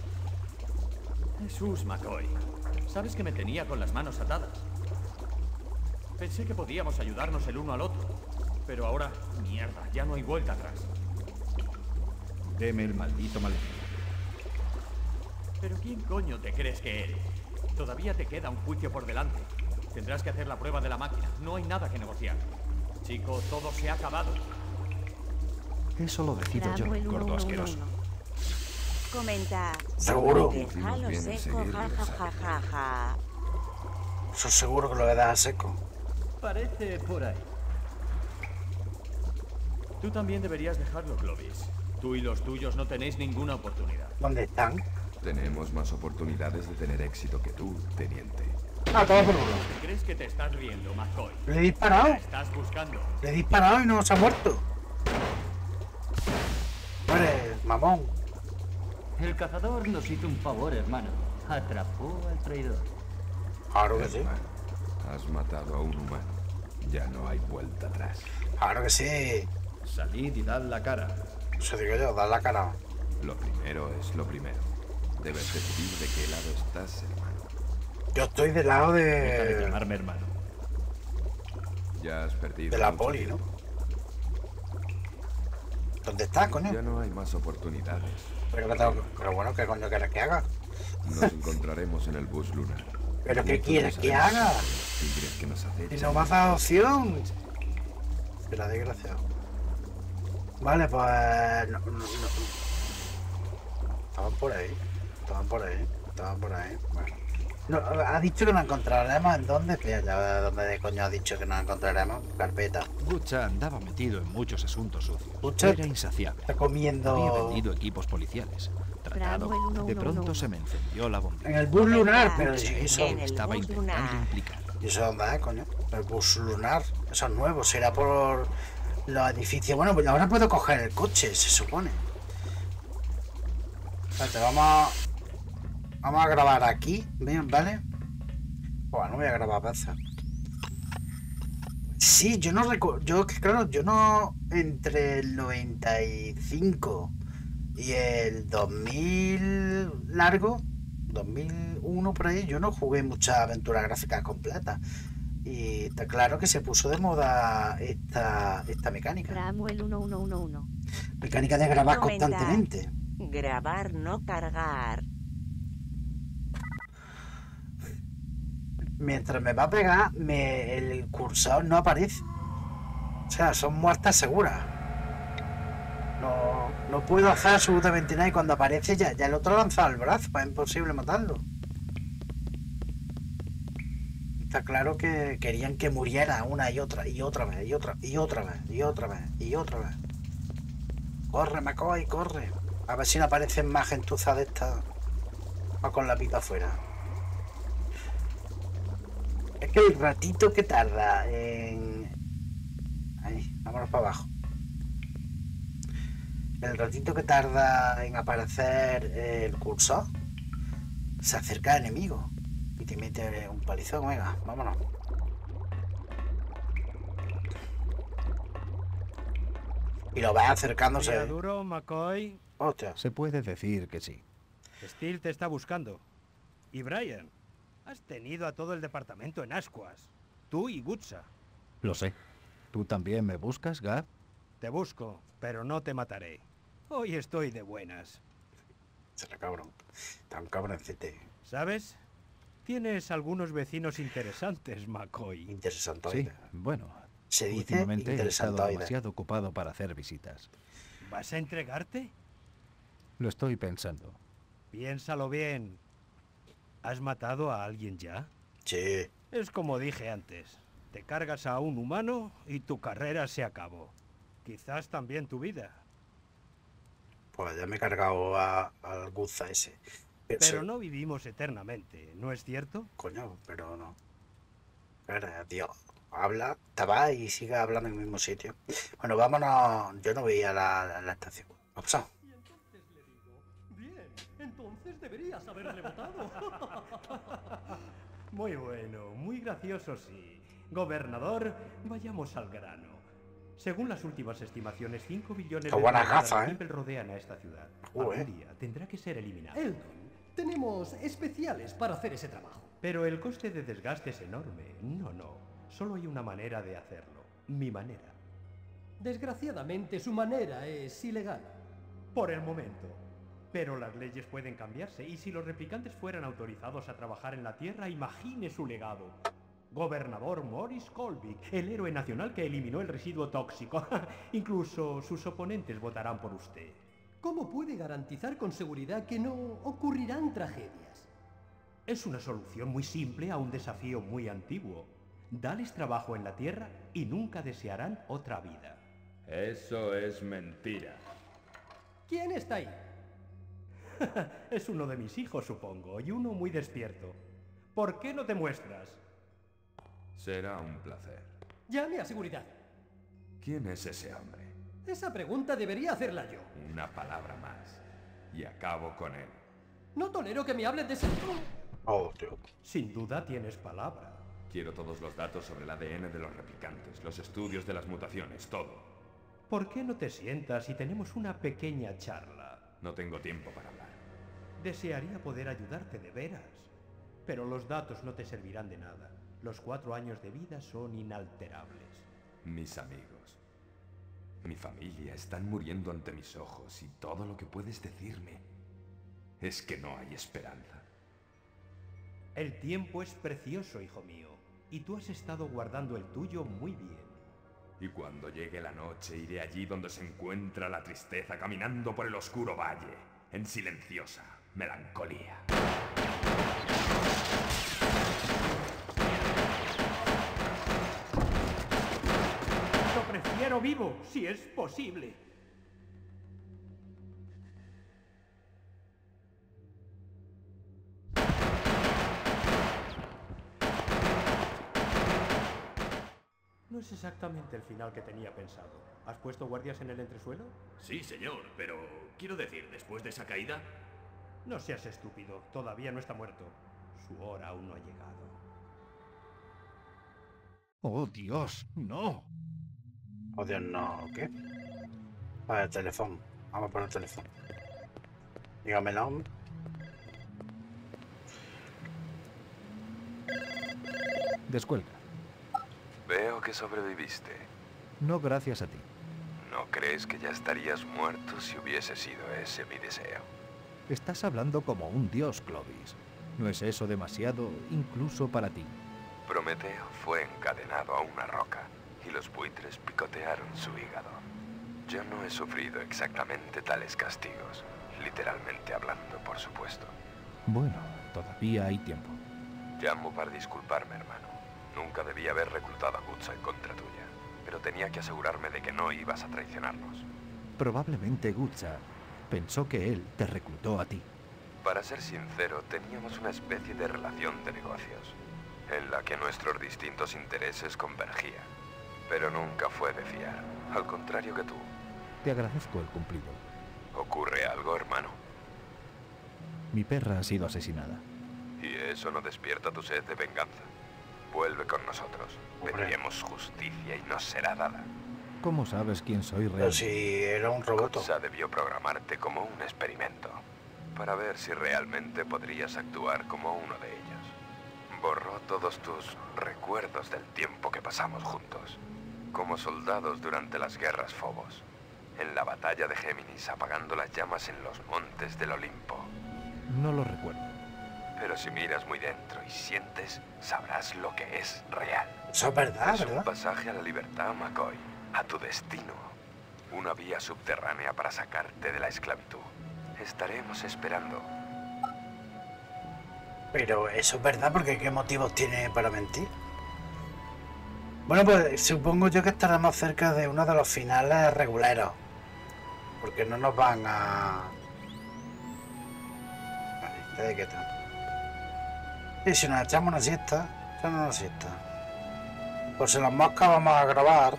Jesús, McCoy. Sabes que me tenía con las manos atadas. Pensé que podíamos ayudarnos el uno al otro. Pero ahora, mierda, ya no hay vuelta atrás. Deme el maldito maletín. ¿Pero quién coño te crees que eres? Todavía te queda un juicio por delante. Tendrás que hacer la prueba de la máquina. No hay nada que negociar. Chico, todo se ha acabado. Eso lo decido yo, gordo asqueroso. Comenta. ¿Seguro? Déjalo seco, jajajaja. Eso seguro que lo voy a dejar seco. Parece por ahí. Tú también deberías dejarlo, Clovis. Tú y los tuyos no tenéis ninguna oportunidad. ¿Dónde están? Tenemos más oportunidades de tener éxito que tú, teniente. Ah, todo por uno. ¿Crees que te estás riendo, McCoy? Le he disparado. La estás buscando. Le he disparado y no se ha muerto. Muere, mamón. El cazador nos hizo un favor, hermano. Atrapó al traidor. Claro que sí. Hermano, has matado a un humano. Ya no hay vuelta atrás. Claro que sí. Salid y dad la cara. Eso digo yo, dad la cara. Lo primero es lo primero. Debes decidir de qué lado estás, hermano. Yo estoy del lado Deja de de... llamarme hermano. Ya has perdido de la mucho poli, ¿no? tiempo. ¿Dónde estás, coño? Ya no hay más oportunidades. Pero bueno, ¿qué coño quieres que haga? Nos encontraremos en el bus lunar. ¿Pero qué Juntos quieres que haremos haga? tigres que nos Si acechan. no me has dado opción. Espera, desgraciado. Vale, pues... Estaban por ahí. Bueno. No, ha dicho que nos encontraremos en dónde. Fíjate, ¿dónde coño ha dicho que nos encontraremos? Carpeta. Gucha andaba metido en muchos asuntos sucios. Gucha Era insaciable. está comiendo... Había vendido equipos policiales. Tratado. Bravo, el De 111. pronto se me encendió la bombilla. En el bus lunar, pero si eso... En el Estaba bus intentando lunar. implicar. ¿Y eso dónde es, coño? El bus lunar. Eso es nuevo. Será por los edificios. Bueno, pues ahora puedo coger el coche, se supone. Espérate, vamos a grabar aquí. Bien, ¿vale? Bueno, no voy a grabar veces. Sí, yo no recuerdo. Yo no. Entre el 95 y el 2000 largo, 2001 por ahí, yo no jugué muchas aventuras gráficas completas. Y está claro que se puso de moda esta mecánica. Bravo, el 1111. Mecánica de grabar Comentar. constantemente. Grabar, no cargar. Mientras me va a pegar, el cursor no aparece. O sea, son muertas seguras. No puedo hacer absolutamente nada y cuando aparece ya el otro ha lanzado el brazo, es imposible matarlo. Está claro que querían que muriera una y otra vez, y otra vez. Corre, McCoy, corre. A ver si no aparecen más gentuzas de estas. O con la pipa afuera. Es que el ratito que tarda en... Ahí, vámonos para abajo. El ratito que tarda en aparecer el cursor, se acerca al enemigo y te mete un palizón. Venga, vámonos. Y lo ves acercándose. ¿Día duro, McCoy? Hostia. Se puede decir que sí. Steel te está buscando. Y Brian, has tenido a todo el departamento en ascuas. Tú y Gutsa. Lo sé. ¿Tú también me buscas, Gab? Te busco, pero no te mataré. Hoy estoy de buenas. Será cabrón. Tan cabroncete. ¿Sabes? Tienes algunos vecinos interesantes, McCoy. Interesantoide. Sí, bueno. Se dice Últimamente he estado interesantoide. demasiado ocupado para hacer visitas. ¿Vas a entregarte? Lo estoy pensando. Piénsalo bien. ¿Has matado a alguien ya? Sí. Es como dije antes. Te cargas a un humano y tu carrera se acabó. Quizás también tu vida. Pues ya me he cargado al Guza ese. Pero no vivimos eternamente, ¿no es cierto? Coño, pero no. Espera, tío. Habla, te vas y sigue hablando en el mismo sitio. Bueno, vámonos. Yo no veía la estación. ¿Qué ha pasado? Y entonces le digo, bien, entonces deberías haberle votado. Muy bueno, muy gracioso, sí. Gobernador, vayamos al grano. Según las últimas estimaciones, 5 billones Qué buena toneladas gafa, de ¿eh? people rodean a esta ciudad. Joder. Algún día tendrá que ser eliminado. Eldon, tenemos especiales para hacer ese trabajo. Pero el coste de desgaste es enorme. No. Solo hay una manera de hacerlo. Mi manera. Desgraciadamente, su manera es ilegal. Por el momento. Pero las leyes pueden cambiarse y si los replicantes fueran autorizados a trabajar en la Tierra, imagine su legado. Gobernador Morris Colvick, el héroe nacional que eliminó el residuo tóxico. Incluso sus oponentes votarán por usted. ¿Cómo puede garantizar con seguridad que no ocurrirán tragedias? Es una solución muy simple a un desafío muy antiguo. Dales trabajo en la Tierra y nunca desearán otra vida. Eso es mentira. ¿Quién está ahí? Es uno de mis hijos, supongo, y uno muy despierto. ¿Por qué no te muestras? Será un placer. Llame a seguridad. ¿Quién es ese hombre? Esa pregunta debería hacerla yo. Una palabra más. Y acabo con él. No tolero que me hablen de ese... Oh, tío. Sin duda tienes palabra. Quiero todos los datos sobre el ADN de los replicantes, los estudios de las mutaciones, todo. ¿Por qué no te sientas y tenemos una pequeña charla? No tengo tiempo para hablar. Desearía poder ayudarte de veras, pero los datos no te servirán de nada. Los 4 años de vida son inalterables. Mis amigos, mi familia están muriendo ante mis ojos y todo lo que puedes decirme es que no hay esperanza. El tiempo es precioso, hijo mío, y tú has estado guardando el tuyo muy bien. Y cuando llegue la noche iré allí donde se encuentra la tristeza caminando por el oscuro valle, en silenciosa melancolía. Lo prefiero vivo, si es posible. No es exactamente el final que tenía pensado. ¿Has puesto guardias en el entresuelo? Sí, señor, pero quiero decir, después de esa caída... No seas estúpido, todavía no está muerto. Su hora aún no ha llegado. ¡Oh, Dios! ¡No! Oh, Dios, no. ¿Qué? Vale, el teléfono. Vamos por el teléfono. Dígamelo. Descuelga. Veo que sobreviviste. No gracias a ti. ¿No crees que ya estarías muerto si hubiese sido ese mi deseo? Estás hablando como un dios, Clovis. ¿No es eso demasiado, incluso para ti? Prometeo fue encadenado a una roca y los buitres picotearon su hígado. Yo no he sufrido exactamente tales castigos, literalmente hablando, por supuesto. Bueno, todavía hay tiempo. Llamo para disculparme, hermano. Nunca debí haber reclutado a Gutsa en contra tuya, pero tenía que asegurarme de que no ibas a traicionarnos. Probablemente Gutsa pensó que él te reclutó a ti. Para ser sincero, teníamos una especie de relación de negocios, en la que nuestros distintos intereses convergían, pero nunca fue de fiar, al contrario que tú. Te agradezco el cumplido. ¿Ocurre algo, hermano? Mi perra ha sido asesinada. ¿Y eso no despierta tu sed de venganza? Vuelve con nosotros. Pediremos justicia y nos será dada. ¿Cómo sabes quién soy realmente? Pero si era un robot. Gutsa debió programarte como un experimento, para ver si realmente podrías actuar como uno de ellos. Borró todos tus recuerdos del tiempo que pasamos juntos, como soldados durante las guerras Phobos, en la batalla de Géminis apagando las llamas en los montes del Olimpo. No lo recuerdo. Pero si miras muy dentro y sientes, sabrás lo que es real. Eso es verdad, es ¿verdad? un pasaje a la libertad, McCoy, a tu destino. Una vía subterránea para sacarte de la esclavitud. Estaremos esperando. Pero eso es verdad, porque ¿qué motivos tiene para mentir? Bueno, pues supongo yo que estaremos cerca de uno de los finales reguleros. Porque no nos van a... Vale, ¿de qué tal? Y si nos echamos una siesta, echamos una siesta. Pues en las moscas vamos a grabar.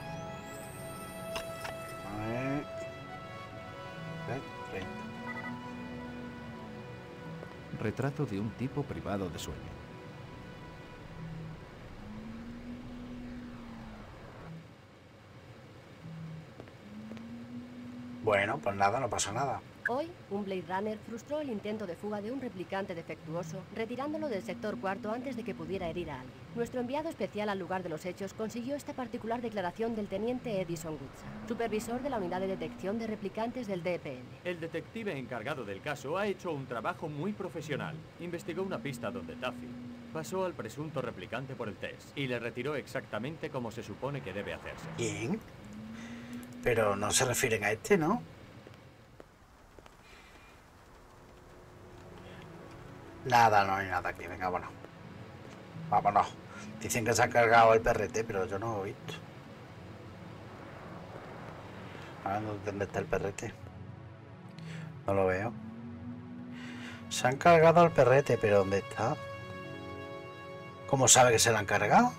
A ver. 30. Retrato de un tipo privado de sueño. Bueno, pues nada, no pasa nada. Hoy, un Blade Runner frustró el intento de fuga de un replicante defectuoso, retirándolo del sector cuarto antes de que pudiera herir a alguien. Nuestro enviado especial al lugar de los hechos consiguió esta particular declaración del teniente Edison Gutsa, supervisor de la unidad de detección de replicantes del DPL. El detective encargado del caso ha hecho un trabajo muy profesional. Investigó una pista donde Taffy pasó al presunto replicante por el test y le retiró exactamente como se supone que debe hacerse. ¿Quién? Pero no se refieren a este, ¿no? Nada, no hay nada aquí. Venga, bueno. Vámonos. Dicen que se ha cargado el perrete, pero yo no lo he visto. A ver, ¿dónde está el perrete? No lo veo. Se han cargado el perrete, pero ¿dónde está? ¿Cómo sabe que se lo han cargado?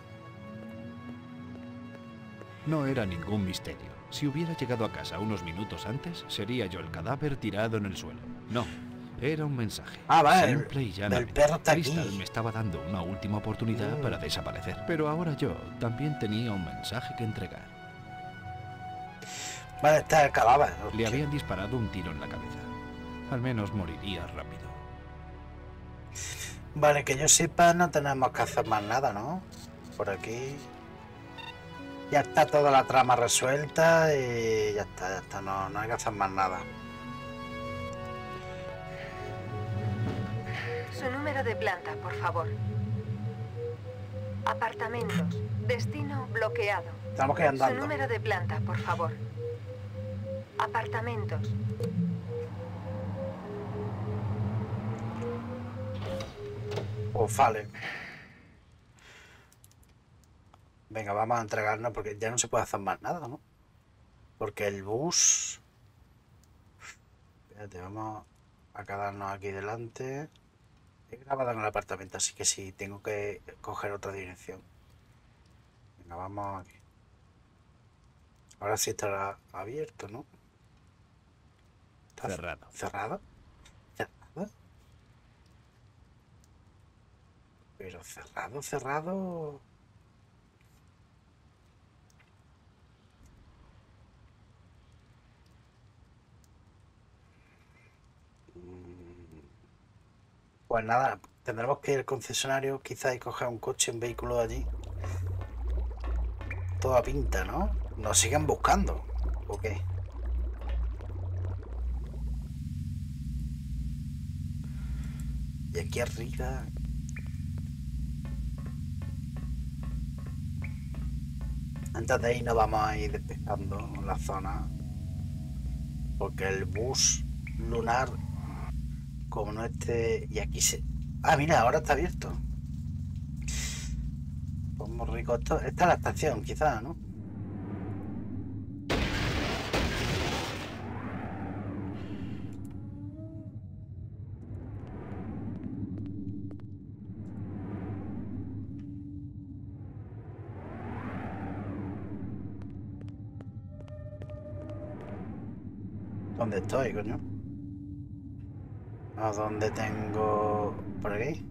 No era ningún misterio. Si hubiera llegado a casa unos minutos antes, sería yo el cadáver tirado en el suelo. No, era un mensaje. Ah, vale. Simple y llanamente. El perro está aquí. Crystal me estaba dando una última oportunidad para desaparecer. Pero ahora yo también tenía un mensaje que entregar. Vale, está el cadáver. Le habían disparado un tiro en la cabeza. Al menos moriría rápido. Vale, que yo sepa, no tenemos que hacer más nada, ¿no? Por aquí. Ya está toda la trama resuelta y ya está, no hay que hacer más nada. Su número de planta, por favor. Apartamentos. Destino bloqueado. Estamos que andando. Su número de planta, por favor. Apartamentos. Pues vale. Venga, vamos a entregarnos porque ya no se puede hacer más nada, ¿no? Porque el bus... Espérate, vamos a quedarnos aquí delante. He grabado en el apartamento, así que sí, tengo que coger otra dirección. Venga, vamos aquí. Ahora sí estará abierto, ¿no? ¿Está cerrado. ¿Cerrado? ¿Cerrado? Pero cerrado... Pues nada, tendremos que ir al concesionario quizás y coger un coche, un vehículo de allí. Toda pinta, ¿no? Nos siguen buscando, ¿o qué? Y aquí arriba... Antes de ahí nos vamos a ir despejando la zona. Porque el bus lunar... Como no esté... Y aquí se... Ah, mira, ahora está abierto. Pues muy rico esto. Esta es la estación, quizás, ¿no? ¿Dónde estoy, coño? ¿A dónde tengo...? ¿Por aquí?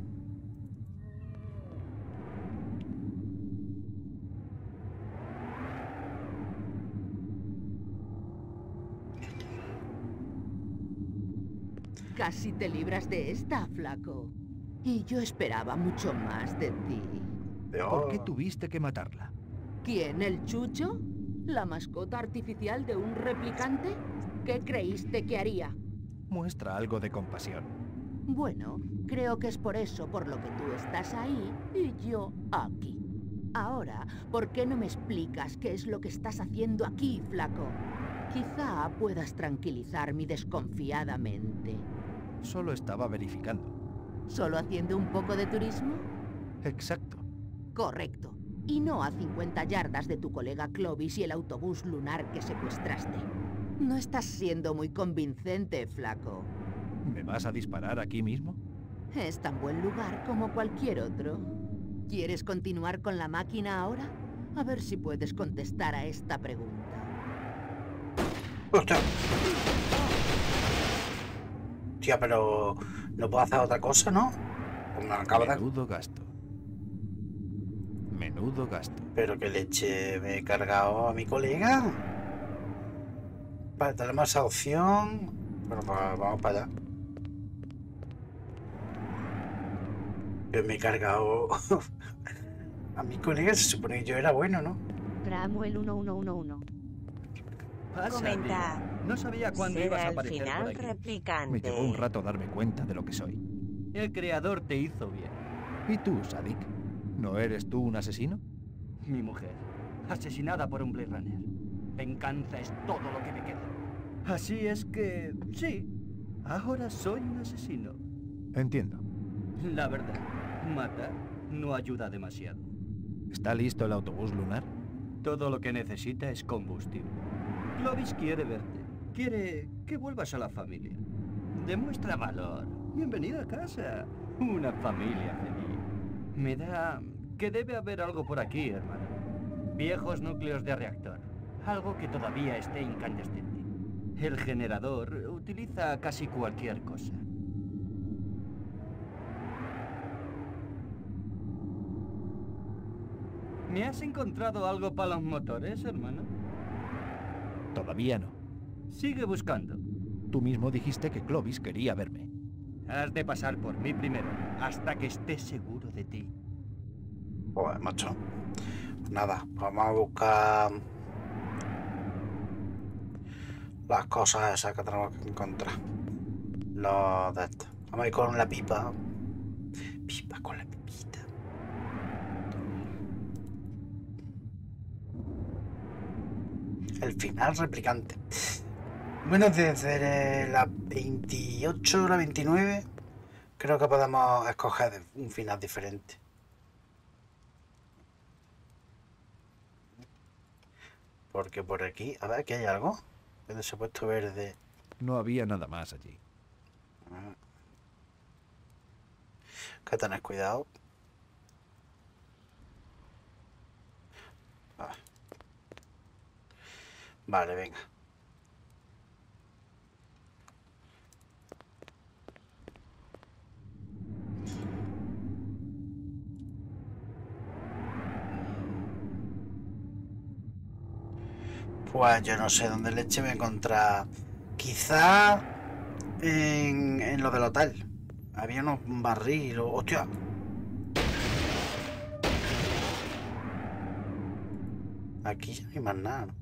Casi te libras de esta, flaco. Y yo esperaba mucho más de ti. ¿Por qué tuviste que matarla? ¿Quién, el Chucho? ¿La mascota artificial de un replicante? ¿Qué creíste que haría? Muestra algo de compasión. Bueno, creo que es por eso por lo que tú estás ahí y yo aquí. Ahora, ¿por qué no me explicas qué es lo que estás haciendo aquí, flaco? Quizá puedas tranquilizarme desconfiadamente. Solo estaba verificando. ¿Solo haciendo un poco de turismo? Exacto. Correcto. Y no a 50 yardas de tu colega Clovis y el autobús lunar que secuestraste. No estás siendo muy convincente, flaco. ¿Me vas a disparar aquí mismo? Es tan buen lugar como cualquier otro. ¿Quieres continuar con la máquina ahora? A ver si puedes contestar a esta pregunta. ¡Ostras! Tía, pero... ¿No puedo hacer otra cosa, no? Pues me acabo de... Menudo gasto. Menudo gasto. Pero qué leche, me he cargado a mi colega. Vale, tenemos esa opción. Bueno, pues vamos para allá. Yo me he cargado a mi colega, se supone que yo era bueno, ¿no? Gramuel 1111. Comenta. No sabía cuándo ¿Será ibas a el aparecer final por aquí. replicante? Me llevó un rato darme cuenta de lo que soy. El creador te hizo bien. ¿Y tú, Sadik? ¿No eres tú un asesino? Mi mujer, asesinada por un Blade Runner. Venganza es todo lo que me queda. Así es que... sí, ahora soy un asesino. Entiendo. La verdad, matar no ayuda demasiado. ¿Está listo el autobús lunar? Todo lo que necesita es combustible. Clovis quiere verte. Quiere que vuelvas a la familia. Demuestra valor. Bienvenido a casa. Una familia feliz. Me da que debe haber algo por aquí, hermano. Viejos núcleos de reactor. Algo que todavía esté incandescente. El generador utiliza casi cualquier cosa. ¿Me has encontrado algo para los motores, hermano? Todavía no. Sigue buscando. Tú mismo dijiste que Clovis quería verme. Has de pasar por mí primero, hasta que estés seguro de ti. Joder, macho. Nada, vamos a buscar las cosas esas que tenemos que encontrar. Los de estos. Vamos a ir con la pipa. Pipa con la pipita. El final replicante. Bueno, desde la 28 o la 29 creo que podemos escoger un final diferente. Porque por aquí, a ver, aquí hay algo. Donde se ha puesto verde. No había nada más allí. Que tenés cuidado. Vale, venga. Pues yo no sé dónde leche voy a encontrar. Quizá en lo del hotel. Había unos barriles. ¡Hostia! Aquí ya no hay más nada, ¿no?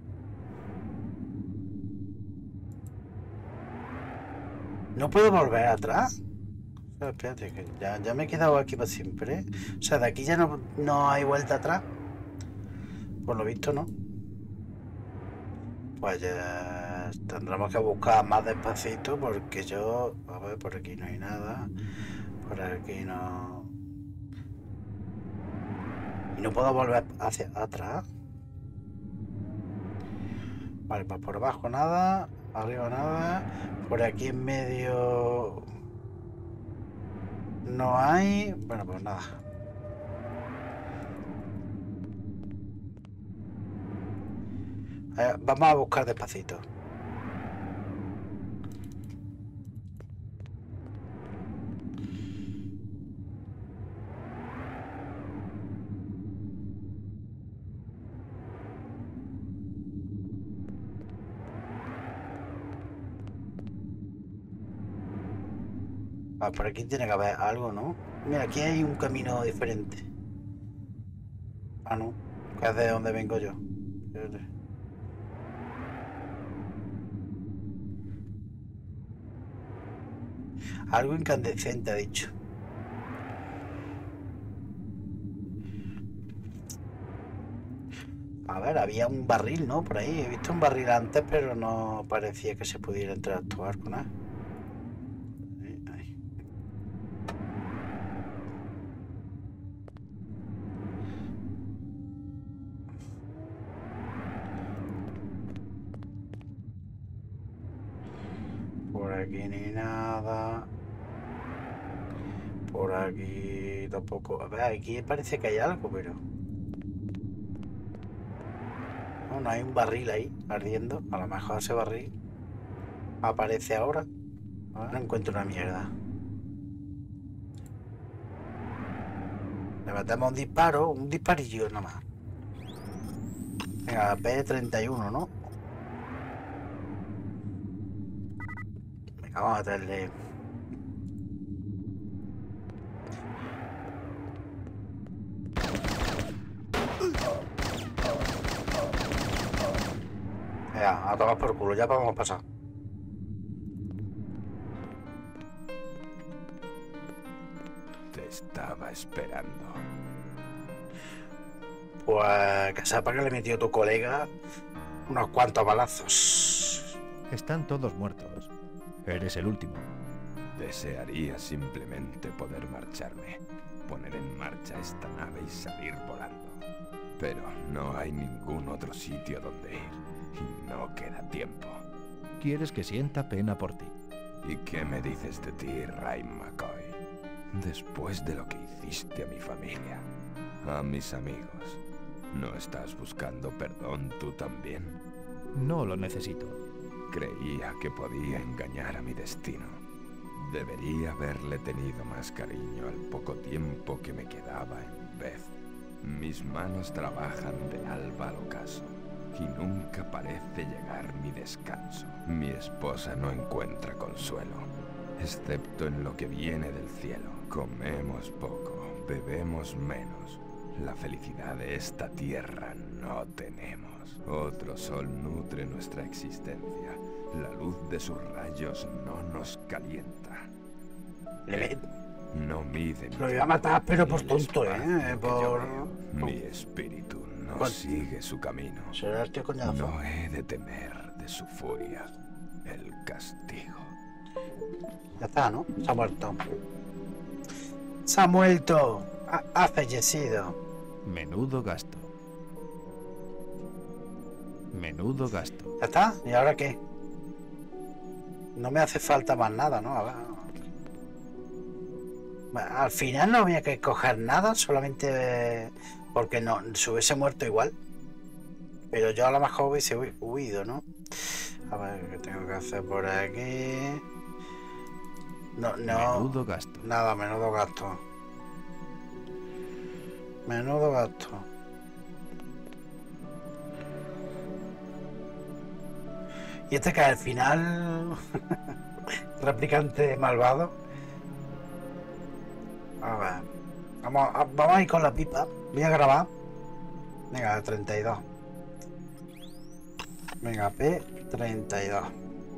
¿No puedo volver atrás? O sea, espérate, que ya me he quedado aquí para siempre, ¿eh? O sea, de aquí ya no hay vuelta atrás. Por lo visto, ¿no? Pues ya tendremos que buscar más despacito porque yo... A ver, por aquí no hay nada. Por aquí no... ¿Y no puedo volver hacia atrás? Vale, pues por abajo nada. Arriba nada. Por aquí en medio... No hay... Bueno, pues nada. Vamos a buscar despacito. Por aquí tiene que haber algo, ¿no? Mira, aquí hay un camino diferente. Ah, no. Que es de donde vengo yo. Fíjate. Algo incandescente, ha dicho. A ver, había un barril, ¿no? Por ahí. He visto un barril antes, pero no parecía que se pudiera interactuar con él. Ahí. Por aquí ni nada. Por aquí tampoco. A ver, aquí parece que hay algo, pero... No hay un barril ahí, ardiendo. A lo mejor ese barril aparece ahora. No encuentro una mierda. Le metemos un disparo, un disparillo nada más. Venga, P31, ¿no? Venga, vamos a meterle... Ya, a tomar por culo, ya vamos a pasar. Te estaba esperando. Pues que sepa que le metió tu colega unos cuantos balazos. Están todos muertos. Eres el último. Desearía simplemente poder marcharme, poner en marcha esta nave y salir volando. Pero no hay ningún otro sitio donde ir. Y no queda tiempo. Quieres que sienta pena por ti. ¿Y qué me dices de ti, Ryan McCoy? Después de lo que hiciste a mi familia, a mis amigos, ¿no estás buscando perdón tú también? No lo necesito. Creía que podía engañar a mi destino. Debería haberle tenido más cariño al poco tiempo que me quedaba en Beth. Mis manos trabajan de alba al ocaso. Y nunca parece llegar mi descanso. Mi esposa no encuentra consuelo. excepto en lo que viene del cielo. Comemos poco, bebemos menos. La felicidad de esta tierra no tenemos. Otro sol nutre nuestra existencia. La luz de sus rayos no nos calienta. No mide. Lo iba a matar, pero por tonto, Mi espíritu no sigue su camino. No he de temer de su furia el castigo. Ya está, ¿no? Se ha muerto. Se ha muerto. Ha fallecido. Menudo gasto. Menudo gasto. ¿Ya está? ¿Y ahora qué? No me hace falta más nada, ¿no? A ver. Al final no había que coger nada, solamente porque no se hubiese muerto igual. Pero yo a lo mejor hubiese huido, ¿no? A ver, ¿qué tengo que hacer por aquí? No. Menudo gasto. Nada, menudo gasto. Menudo gasto. Y este que al final... replicante malvado. A ver. Vamos a ir con la pipa. Voy a grabar. Venga, 32. Venga, P32.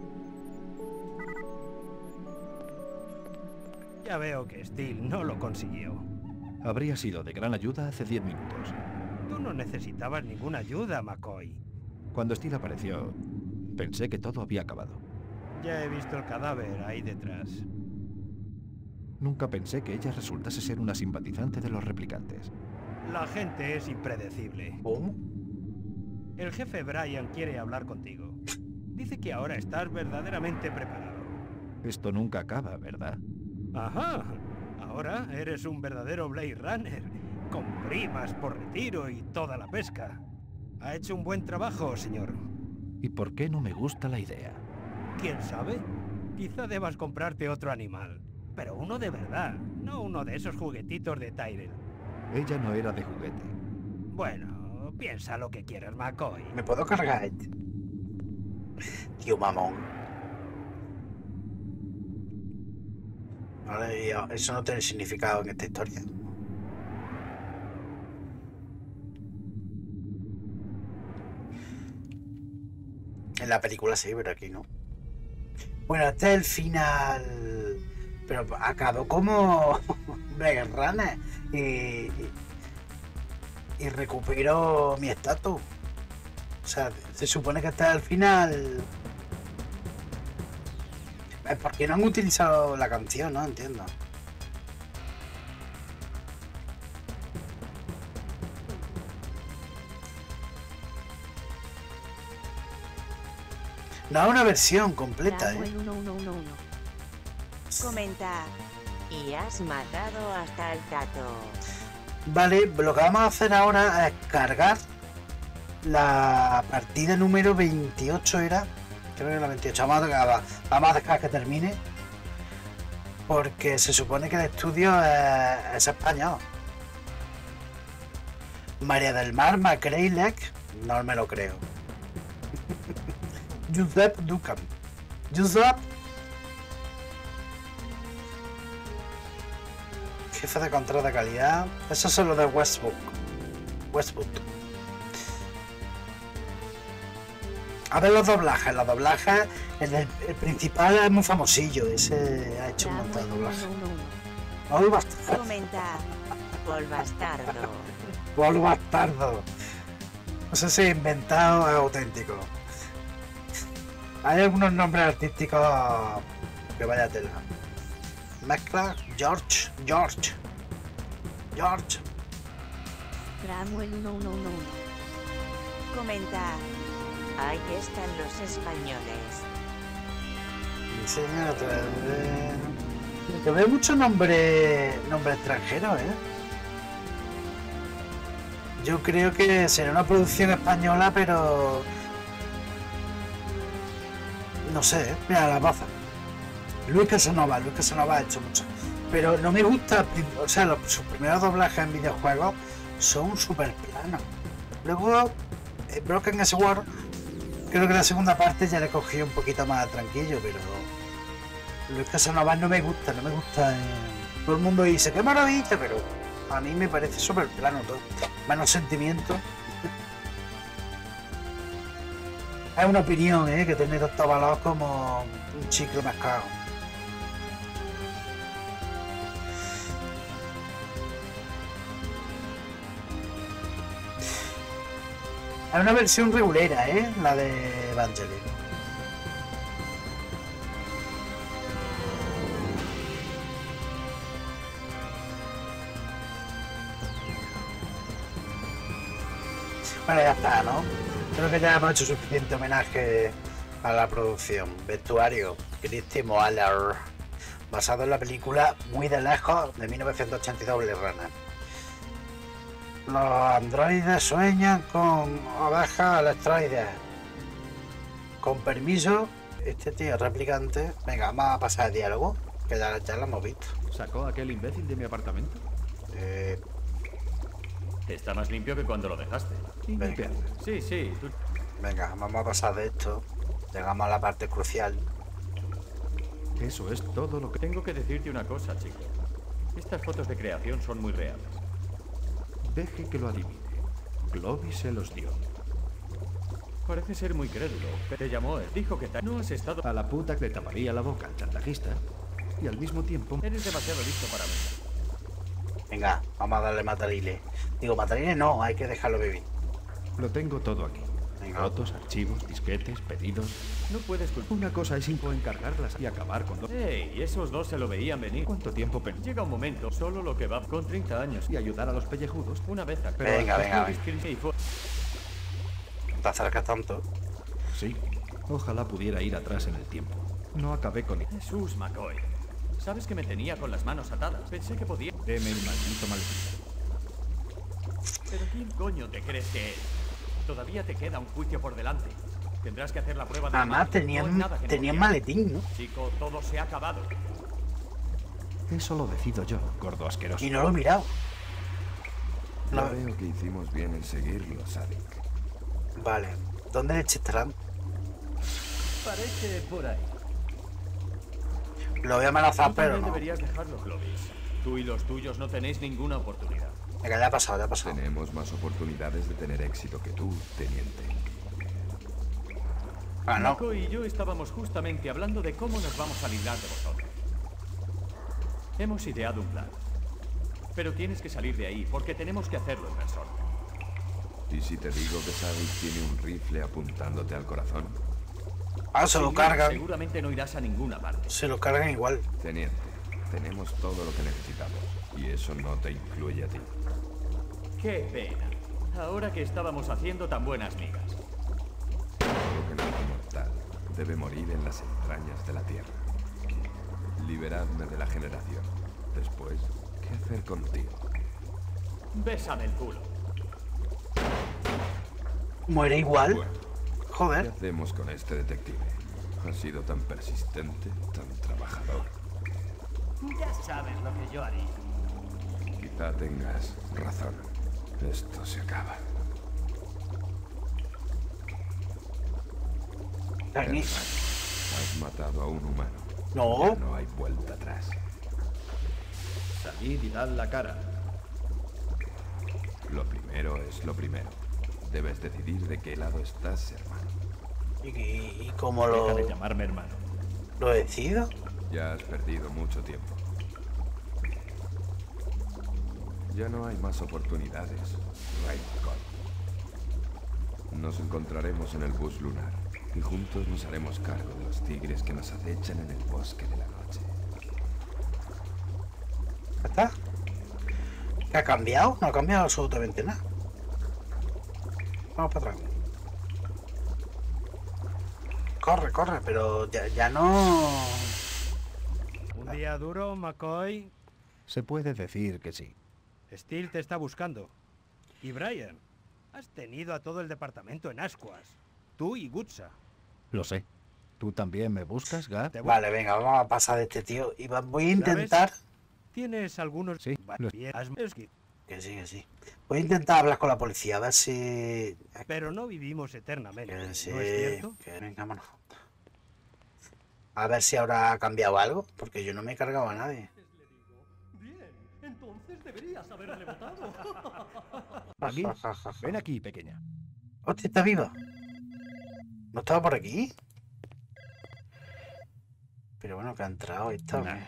Ya veo que Steel no lo consiguió. Habría sido de gran ayuda hace 10 minutos. Tú no necesitabas ninguna ayuda, McCoy. Cuando Steel apareció, pensé que todo había acabado. Ya he visto el cadáver ahí detrás. Nunca pensé que ella resultase ser una simpatizante de los replicantes. La gente es impredecible. ¿Cómo? El jefe Brian quiere hablar contigo. Dice que ahora estás verdaderamente preparado. Esto nunca acaba, ¿verdad? Ajá. Ahora eres un verdadero Blade Runner, con primas por retiro y toda la pesca. Ha hecho un buen trabajo, señor. ¿Y por qué no me gusta la idea? ¿Quién sabe? Quizá debas comprarte otro animal. Pero uno de verdad, no uno de esos juguetitos de Tyrell. Ella no era de juguete. Bueno, piensa lo que quieras, McCoy. ¿Me puedo cargar? Tío mamón. Vale, eso no tiene significado en esta historia. En la película sí, pero aquí no. Bueno, este es el final. Pero acabó como Blade Runner y recupero mi estatus. O sea, se supone que está al final. ¿Por qué no han utilizado la canción? No entiendo. No es una versión completa, ¿eh? Comenta. Y has matado hasta el tato. Vale, lo que vamos a hacer ahora es cargar la partida número 28 era. Creo que la 28. Vamos a dejar que termine. Porque se supone que el estudio es español. María del Mar Macreilec. No me lo creo. Josep Ducam. Josep. Jefe de control de calidad. Eso es lo de Westwood. A ver los doblajes. El principal es muy famosillo. Ese ha hecho un montón de doblajes. Paul Bastardo. Comenta. Paul Bastardo. Paul Bastardo. No sé si inventado o auténtico. Hay algunos nombres artísticos que vaya tela. Mezcla George. Cramuel 1111. Comenta. Ahí están los españoles. Diseño que veo mucho nombre extranjero, ¿eh? Yo creo que será una producción española, pero no sé, mira la baza. Luis Casanova ha hecho mucho, pero no me gusta, o sea, sus primeros doblajes en videojuegos son súper planos. Luego Broken Sword, creo que la segunda parte ya le cogí un poquito más tranquilo, pero Luis Casanova no me gusta, todo el mundo dice, qué maravilla, pero a mí me parece súper plano todo. Menos sentimiento. Es una opinión, que tiene tanto valor como un chicle mascado. Es una versión regulera, la de Evangeline. Bueno, ya está, ¿no? Creo que ya hemos hecho suficiente homenaje a la producción. Vestuario, Christy Moeller, basado en la película Muy de lejos de 1982 Blade Runner. Los androides sueñan con ovejas electroides. Con permiso, este tío replicante. Venga, vamos a pasar el diálogo, que ya lo hemos visto. ¿Sacó a aquel imbécil de mi apartamento? Está más limpio que cuando lo dejaste. Venga. Sí, sí. Venga, vamos a pasar de esto. Llegamos a la parte crucial. Eso es todo lo que... Tengo que decirte una cosa, chico. Estas fotos de creación son muy reales. Deje que lo adivine. Clovis se los dio. Parece ser muy crédulo. Te llamó, dijo que no has estado... A la puta que le taparía la boca al chantajista. Y al mismo tiempo... Eres demasiado listo para mí. Venga, vamos a darle matarile. Digo, matarile no, hay que dejarlo vivir. Lo tengo todo aquí. Venga. Fotos, archivos, disquetes, pedidos. No puedes... Una cosa es encargarlas y acabar con dos. ¡Ey! Esos dos se lo veían venir. ¿Cuánto tiempo Llega un momento, solo lo que va con 30 años. Y ayudar a los pellejudos. Una vez a... Venga. No te acercas tanto. Sí. Ojalá pudiera ir atrás en el tiempo. No acabé con... Jesús, McCoy. Sabes que me tenía con las manos atadas. Pensé que podía... Deme el maldito maletín. ¿Pero quién coño te crees que es? Todavía te queda un juicio por delante. Tendrás que hacer la prueba de... Además, tenían maletín, ¿no? Chico, todo se ha acabado. Eso lo decido yo, gordo asqueroso. Y no lo he mirado. No veo que hicimos bien en seguirlo, Sadik. Vale. ¿Dónde leche estarán? Parece por ahí. Lo voy a amenazar, pero no. Deberías dejarlo, Clovis. Tú y los tuyos no tenéis ninguna oportunidad. Venga, ya ha pasado. Tenemos más oportunidades de tener éxito que tú, teniente. Ah, no. Marco y yo estábamos justamente hablando de cómo nos vamos a librar de vosotros. Hemos ideado un plan. Pero tienes que salir de ahí, porque tenemos que hacerlo en persona. ¿Y si te digo que Sadik tiene un rifle apuntándote al corazón? Ah, se lo cargan. Seguramente no irás a ninguna parte. Se lo cargan igual. Teniente, tenemos todo lo que necesitamos. Y eso no te incluye a ti. Qué pena. Ahora que estábamos haciendo tan buenas migas. Todo que no es mortal debe morir en las entrañas de la Tierra. Liberadme de la generación. Después, ¿qué hacer contigo? Bésame el culo. ¿Muere igual? Bueno, joder. ¿Qué hacemos con este detective? Ha sido tan persistente, tan trabajador. Ya sabes lo que yo haría. Quizá tengas razón. Esto se acaba. Hermano, has matado a un humano. No. Ya no hay vuelta atrás. Salid y dad la cara. Lo primero es lo primero. Debes decidir de qué lado estás, hermano. ¿Y cómo lo...? Deja de llamarme hermano. ¿Lo decido? Ya has perdido mucho tiempo. Ya no hay más oportunidades, Raymond. Nos encontraremos en el bus lunar y juntos nos haremos cargo de los tigres que nos acechan en el bosque de la noche. ¿Ya está? ¿Qué ha cambiado? No ha cambiado absolutamente nada. Vamos para atrás. Corre, pero ya no... ¿Un día duro, McCoy? Se puede decir que sí. Steel te está buscando. Y Brian, has tenido a todo el departamento en ascuas. Tú y Gutsa. Lo sé. ¿Tú también me buscas, Gad? Vale, venga, vamos a pasar de este tío. Y voy a intentar... ¿Tienes algunos...? Sí. Que sí. Voy a intentar hablar con la policía, a ver si... Pero no vivimos eternamente, sí, ¿no es cierto? Que venga, vámonos. A ver si ahora ha cambiado algo, porque yo no me he cargado a nadie. Bien, entonces deberías haberle votado. Aquí. Ven aquí, pequeña. Hostia, ¿está viva? ¿No estaba por aquí? Pero bueno, que ha entrado esta. Nah.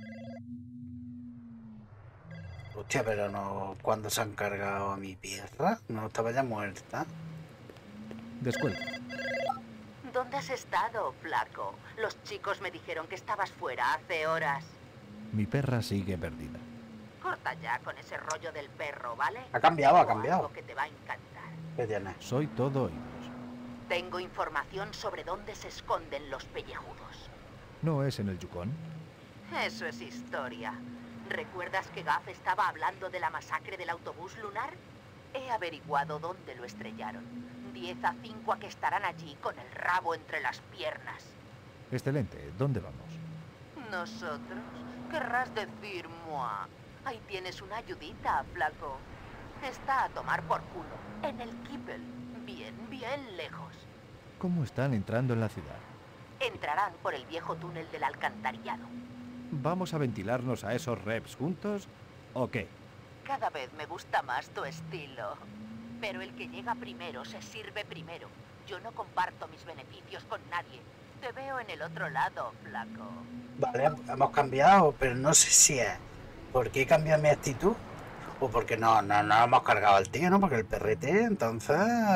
Hostia, pero no... ¿Cuándo se han cargado a mi pierna? No estaba ya muerta. Descuelga. ¿Dónde has estado, flaco? Los chicos me dijeron que estabas fuera hace horas. Mi perra sigue perdida. Corta ya con ese rollo del perro, ¿vale? Ha cambiado, ha Tengo cambiado. algo que te va a encantar. ¿Qué tiene? Soy todo oídos. Tengo información sobre dónde se esconden los pellejudos. ¿No es en el Yukon? Eso es historia. ¿Recuerdas que Gaff estaba hablando de la masacre del autobús lunar? He averiguado dónde lo estrellaron. 10 a 5 a que estarán allí con el rabo entre las piernas. Excelente. ¿Dónde vamos? ¿Nosotros? Querrás decir moi. Ahí tienes una ayudita, flaco. Está a tomar por culo. En el Kippel. Bien, bien lejos. ¿Cómo están entrando en la ciudad? Entrarán por el viejo túnel del alcantarillado. ¿Vamos a ventilarnos a esos reps juntos o qué? Cada vez me gusta más tu estilo. Pero el que llega primero se sirve primero. Yo no comparto mis beneficios con nadie. Te veo en el otro lado, flaco. Vale, hemos cambiado, pero no sé si es porque he cambiado mi actitud o porque no hemos cargado al tío, ¿no? Porque el perrete, entonces...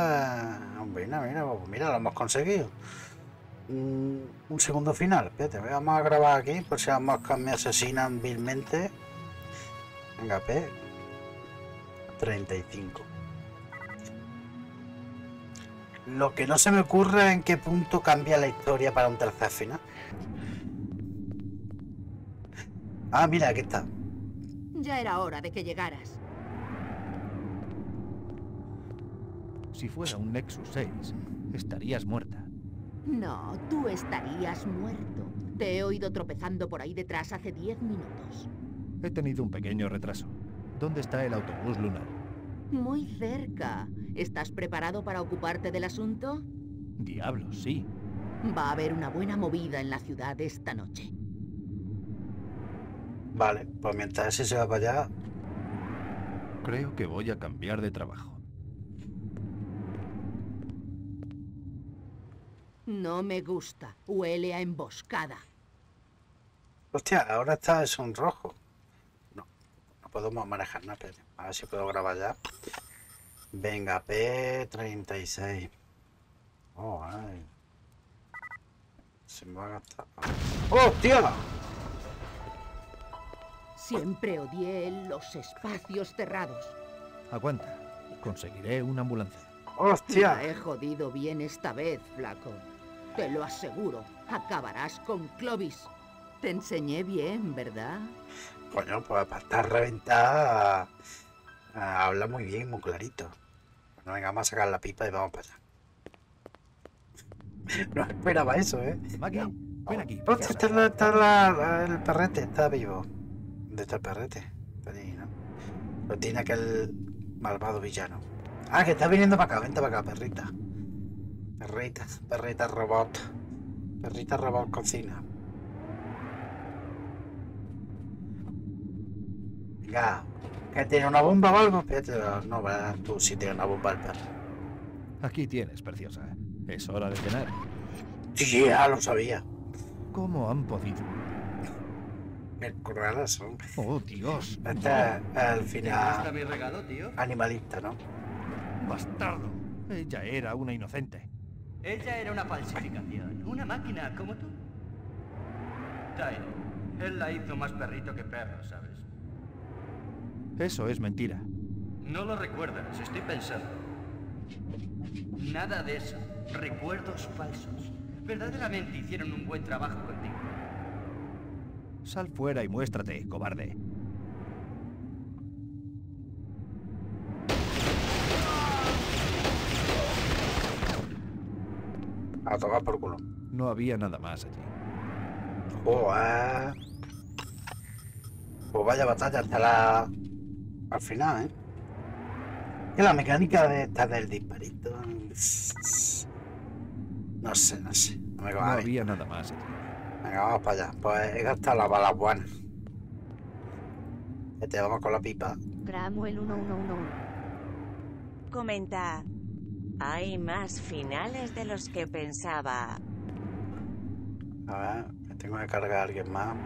Mira, lo hemos conseguido. Un segundo final. Espérate, vamos a grabar aquí por si me asesinan vilmente. Venga, P. 35. Lo que no se me ocurre es en qué punto cambia la historia para un tercer final. Ah, mira, aquí está. Ya era hora de que llegaras. Si fuera un Nexus 6, estarías muerta. No, tú estarías muerto. Te he oído tropezando por ahí detrás hace 10 minutos. He tenido un pequeño retraso. ¿Dónde está el autobús lunar? Muy cerca. ¿Estás preparado para ocuparte del asunto? Diablos, sí. Va a haber una buena movida en la ciudad esta noche. Vale, pues mientras ese se va para allá... Creo que voy a cambiar de trabajo. No me gusta. Huele a emboscada. Hostia, ahora está eso en rojo. No podemos manejar nada, pero a ver si puedo grabar ya. Venga, P36. Oh, ay. Se me va a gastar. ¡Hostia! Siempre odié los espacios cerrados. Aguanta. Conseguiré una ambulancia. ¡Hostia! La he jodido bien esta vez, flaco. Te lo aseguro. Acabarás con Clovis. Te enseñé bien, ¿verdad? Coño, pues para estar reventada... habla muy bien, muy clarito. Bueno, venga, vamos a sacar la pipa y vamos para allá. No esperaba eso, ¿eh? Maggie, ven aquí. Hostia, está el perrete, está vivo. ¿Dónde está el perrete? Está allí, ¿no? Lo tiene aquel malvado villano. Ah, que está viniendo para acá. Vente para acá, perrita. Perrita robot. Perrita robot cocina. Venga, ¿que tiene una bomba o algo? Espérate, no, ¿verdad? Tú sí tienes una bomba el perro. Aquí tienes, preciosa. Es hora de cenar. Sí, ya lo sabía. ¿Cómo han podido? Qué crueles son. Oh, Dios. Este es al final... ¿Está mi regalo, tío? Animalista, ¿no? Bastardo. Ella era una inocente. Ella era una falsificación. Una máquina como tú. Tyler, él la hizo más perrito que perro, ¿sabes? Eso es mentira. No lo recuerdas, estoy pensando. Nada de eso. Recuerdos falsos. Verdaderamente hicieron un buen trabajo contigo. Sal fuera y muéstrate, cobarde. A tomar por culo. No había nada más allí. Joder. Pues vaya batalla hasta al final, ¿eh? Que la mecánica de esta del disparito... No sé. No me No había nada más allí. Venga, vamos para allá. Pues he gastado la bala buena. Te vamos con la pipa. Cramuel 1111. Comenta. Hay más finales de los que pensaba. A ver, me tengo que cargar a alguien más.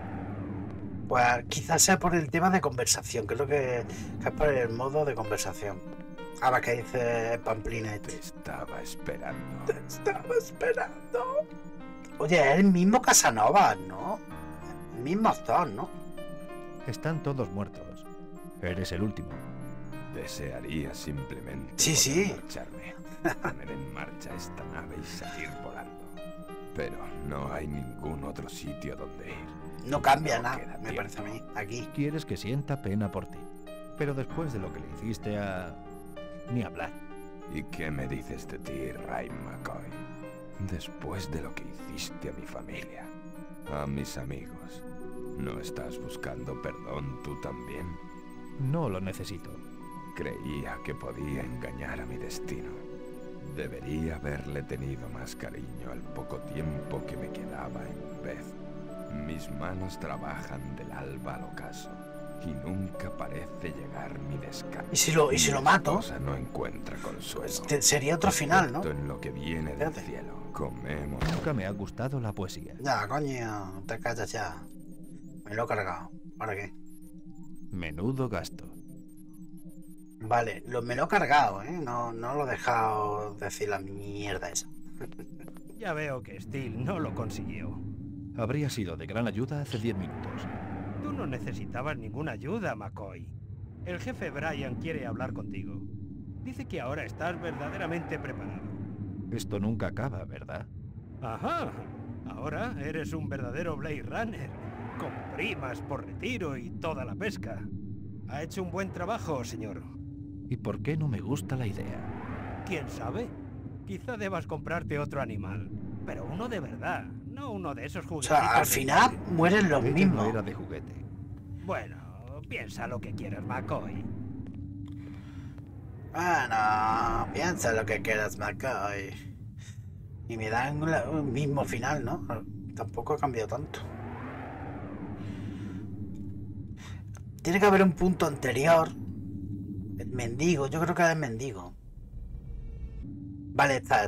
Pues quizás sea por el tema de conversación. Creo que es por el modo de conversación. Ahora que dice Pamplina. Te estaba esperando. Te estaba esperando. Oye, es el mismo Casanova, ¿no? El mismo actor, ¿no? Están todos muertos. Eres el último. Desearía simplemente Sí. marcharme, poner en marcha esta nave y salir volando. Pero no hay ningún otro sitio donde ir. No cambia No nada, queda me parece a mí. Aquí. Quieres que sienta pena por ti. Pero después de lo que le hiciste a... ni hablar. ¿Y qué me dices de ti, Ray McCoy? Después de lo que hiciste a mi familia, a mis amigos, ¿no estás buscando perdón tú también? No lo necesito. Creía que podía engañar a mi destino. Debería haberle tenido más cariño al poco tiempo que me quedaba en Beth. Mis manos trabajan del alba al ocaso y nunca parece llegar mi descanso. ¿Y si lo mato? No encuentra consuelo. Sería otro final, ¿no? En lo que viene del cielo. Comemos. Nunca me ha gustado la poesía. Ya, coño, te callas ya. Me lo he cargado. ¿Para qué? Menudo gasto. Vale, me lo he cargado, ¿eh? No lo he dejado decir la mierda esa. Ya veo que Steel no lo consiguió. Habría sido de gran ayuda hace 10 minutos. Tú no necesitabas ninguna ayuda, McCoy. El jefe Brian quiere hablar contigo. Dice que ahora estás verdaderamente preparado. Esto nunca acaba, ¿verdad? Ajá. Ahora eres un verdadero Blade Runner, con primas por retiro y toda la pesca. Ha hecho un buen trabajo, señor. ¿Y por qué no me gusta la idea? ¿Quién sabe? Quizá debas comprarte otro animal, pero uno de verdad, no uno de esos O juguetitos. sea, al final mueren los Ella mismos. no era de juguete. Bueno, piensa lo que quieras, McCoy. Bueno, piensa lo que quieras, McCoy. Y me dan el mismo final, ¿no? Tampoco ha cambiado tanto. Tiene que haber un punto anterior. El mendigo, yo creo que es el mendigo. Vale, está.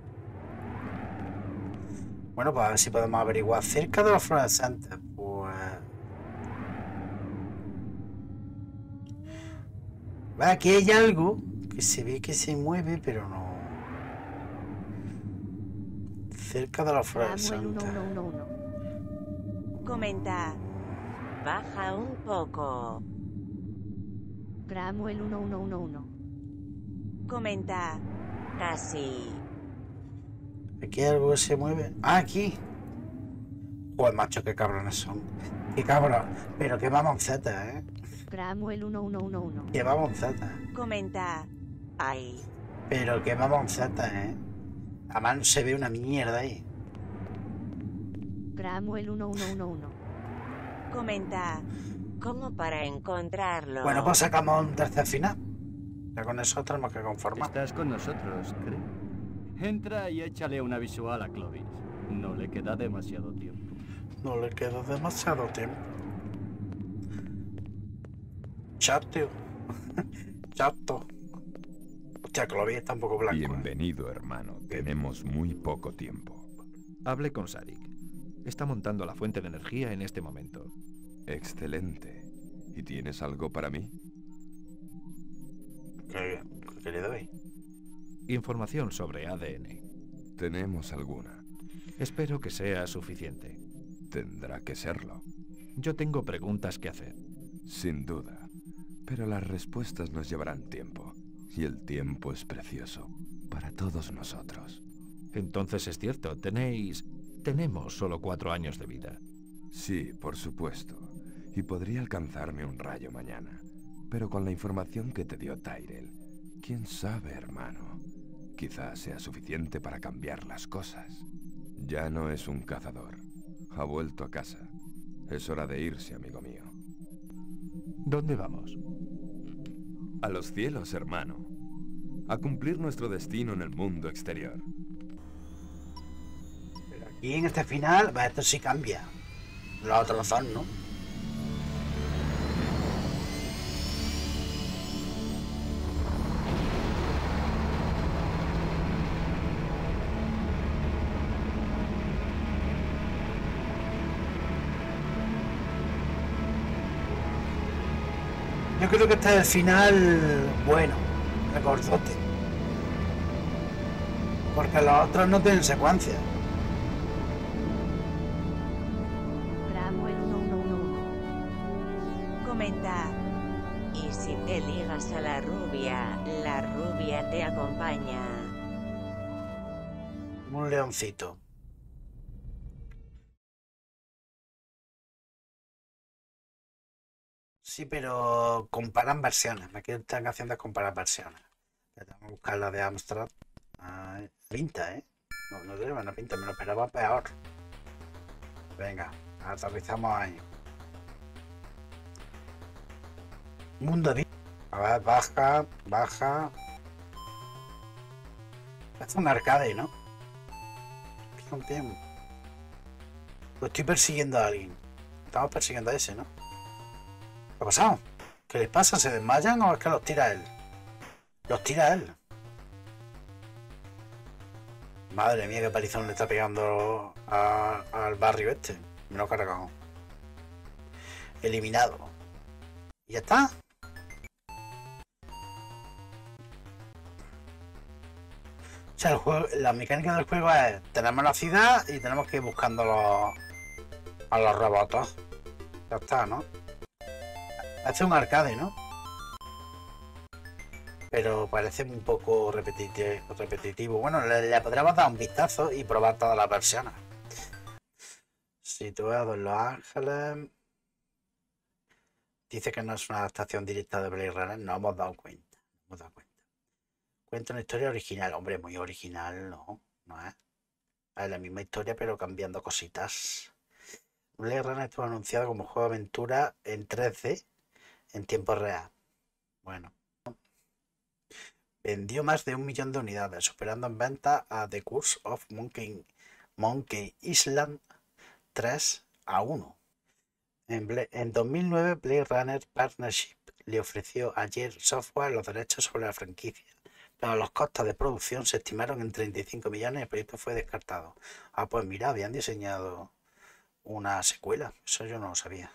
Bueno, pues a ver si podemos averiguar cerca de los fluorescentes. Pues... Vale, aquí hay algo que se ve que se mueve, pero no. Cerca de los fluorescentes. Comenta. Baja un poco. Cramuel 1111. Comenta. Casi. Aquí hay algo que se mueve. Ah, aquí. Joder, macho, qué cabrones son. Qué cabrón. Pero qué mamonceta, ¿eh? Cramuel 1111. Qué mamonceta. Comenta. Ahí. Pero qué mamonceta, ¿eh? Además no se ve una mierda ahí. Cramuel 1111. Comenta. ¿Cómo para encontrarlo? Bueno, pues sacamos un tercer final. Ya con eso tenemos que conformar. Estás con nosotros, creo. Entra y échale una visual a Clovis. No le queda demasiado tiempo. No le queda demasiado tiempo. Chato. Chato. Hostia, Clovis está un poco blanco. Bienvenido, hermano. Tenemos muy poco tiempo. Hablé con Sarik. Está montando la fuente de energía en este momento. Excelente. ¿Y tienes algo para mí? ¿Qué le doy? Información sobre ADN. Tenemos alguna. Espero que sea suficiente. Tendrá que serlo. Yo tengo preguntas que hacer. Sin duda. Pero las respuestas nos llevarán tiempo. Y el tiempo es precioso. Para todos nosotros. Entonces es cierto, tenemos solo 4 años de vida. Sí, por supuesto. Y podría alcanzarme un rayo mañana. Pero con la información que te dio Tyrell, quién sabe, hermano. Quizás sea suficiente para cambiar las cosas. Ya no es un cazador. Ha vuelto a casa. Es hora de irse, amigo mío. ¿Dónde vamos? A los cielos, hermano. A cumplir nuestro destino en el mundo exterior. Y en este final, pues esto sí cambia. Los otros son, ¿no? Yo creo que este es el final bueno, recordote. Porque los otros no tienen secuencia. Samuel 1111. Comenta. Y si te ligas a la rubia te acompaña. Un leoncito. Sí, pero comparan versiones. Me están haciendo es comparar versiones. Tengo que buscar la de Amstrad. Pinta, ¿eh? No tiene buena pinta, me lo esperaba peor. Venga, aterrizamos ahí. Mundo de... A ver, baja. Es un arcade, ¿no? Pues estoy persiguiendo a alguien. Estamos persiguiendo a ese, ¿no? ¿Qué ha pasado? ¿Qué les pasa? ¿Se desmayan o es que los tira él? Los tira él. Madre mía, qué palizón le está pegando al barrio este. Me lo he cargado. Eliminado. ¿Y ya está? O sea, el juego, la mecánica del juego es: tenemos la ciudad y tenemos que ir buscando a los robots. Ya está, ¿no? Hace un arcade, ¿no? Pero parece un poco repetitivo. Bueno, le podríamos dar un vistazo y probar todas las versiones. Situado en Los Ángeles. Dice que no es una adaptación directa de Blade Runner. No hemos dado cuenta. Cuenta una historia original. Hombre, muy original, ¿no? No es. Es la misma historia, pero cambiando cositas. Blade Runner estuvo anunciado como juego de aventura en 3D en tiempo real. Bueno. Vendió más de 1 millón de unidades, superando en venta a The Curse of Monkey Island 3-1. En 2009, Blade Runner Partnership le ofreció a Jet Software los derechos sobre la franquicia, pero los costos de producción se estimaron en 35 millones y el proyecto fue descartado. Pues mira, habían diseñado una secuela, eso yo no lo sabía.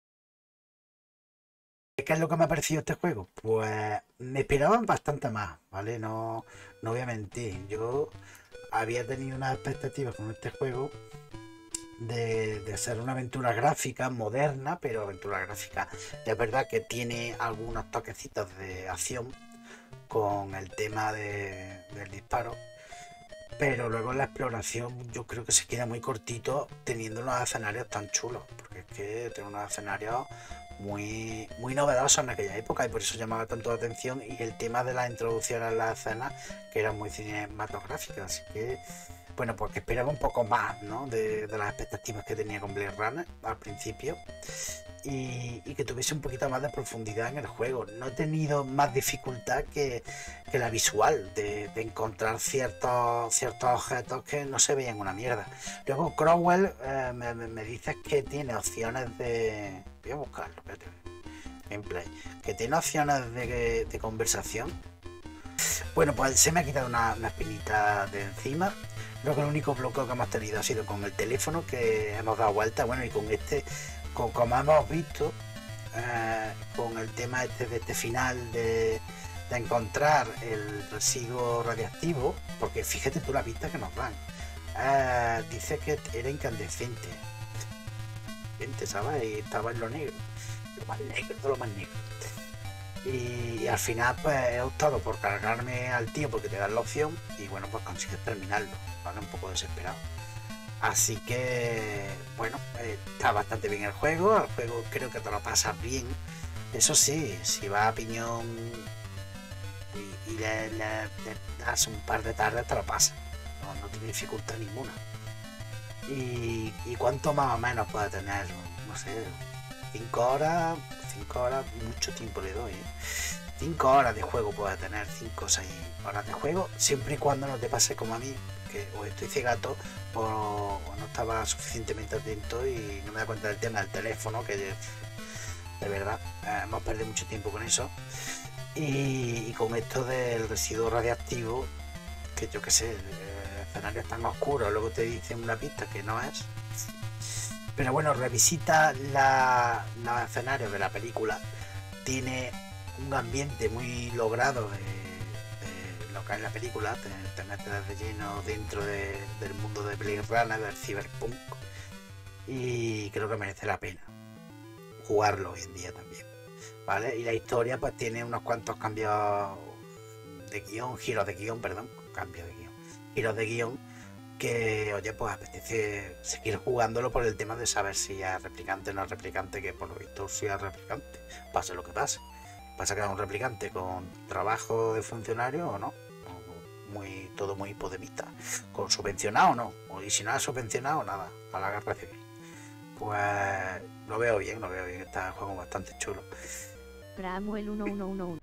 ¿Qué es lo que me ha parecido este juego? Pues me esperaban bastante más, ¿vale? No voy a mentir. Yo había tenido unas expectativas con este juego de ser una aventura gráfica moderna, pero aventura gráfica. Es verdad que tiene algunos toquecitos de acción con el tema del disparo, pero luego en la exploración yo creo que se queda muy cortito teniendo unos escenarios tan chulos, porque es que tiene unos escenarios muy novedosos en aquella época y por eso llamaba tanto la atención, y el tema de la introducción a las escenas que eran muy cinematográficas, así que bueno, pues que esperaba un poco más, ¿no? de las expectativas que tenía con Blade Runner al principio, y que tuviese un poquito más de profundidad en el juego. No he tenido más dificultad que la visual de encontrar ciertos objetos que no se veían una mierda. Luego Crowell me dices que tiene opciones de... Voy a buscarlo, espérate. Gameplay. Que tiene opciones de conversación. Bueno, pues se me ha quitado una espinita de encima. Creo que el único bloqueo que hemos tenido ha sido con el teléfono, que hemos dado vuelta. Bueno, y con este, como hemos visto, con el tema de este final de encontrar el residuo radiactivo, porque fíjate tú la pista que nos dan. Dice que era incandescente, ¿sabes? Y estaba en lo negro, lo más negro de lo más negro. Y al final pues he optado por cargarme al tío porque te dan la opción y bueno, pues consigues terminarlo, ¿vale? Un poco desesperado. Así que bueno, está bastante bien el juego creo que te lo pasas bien. Eso sí, si vas a piñón y le das un par de tardes te lo pasas, no tiene dificultad ninguna. Y cuánto más o menos puede tener, no sé, 5 horas, mucho tiempo le doy, 5 horas de juego puedes tener, 5 o 6 horas de juego, siempre y cuando no te pase como a mí, que o estoy cegato o no estaba suficientemente atento y no me da cuenta del tema del teléfono, que de verdad hemos perdido mucho tiempo con eso. Y con esto del residuo radiactivo, que yo que sé, escenarios tan oscuros, luego te dicen una pista que no es. Pero bueno, revisita los escenarios de la película, tiene un ambiente muy logrado de lo que es la película, te metes de lleno dentro del mundo de Blade Runner, del cyberpunk, y creo que merece la pena jugarlo hoy en día también, ¿vale? Y la historia pues tiene unos cuantos cambios de guión, giros de guión, giros de guión, que oye, pues apetece seguir jugándolo por el tema de saber si ya es replicante o no es replicante, que por lo visto sí es replicante, pase lo que pase. Pasa que es un replicante con trabajo de funcionario o no, todo muy podemita, con subvencionado o no, y si no es subvencionado, nada, a la guerra civil. Pues lo veo bien, está el juego bastante chulo. Pramuel 1111.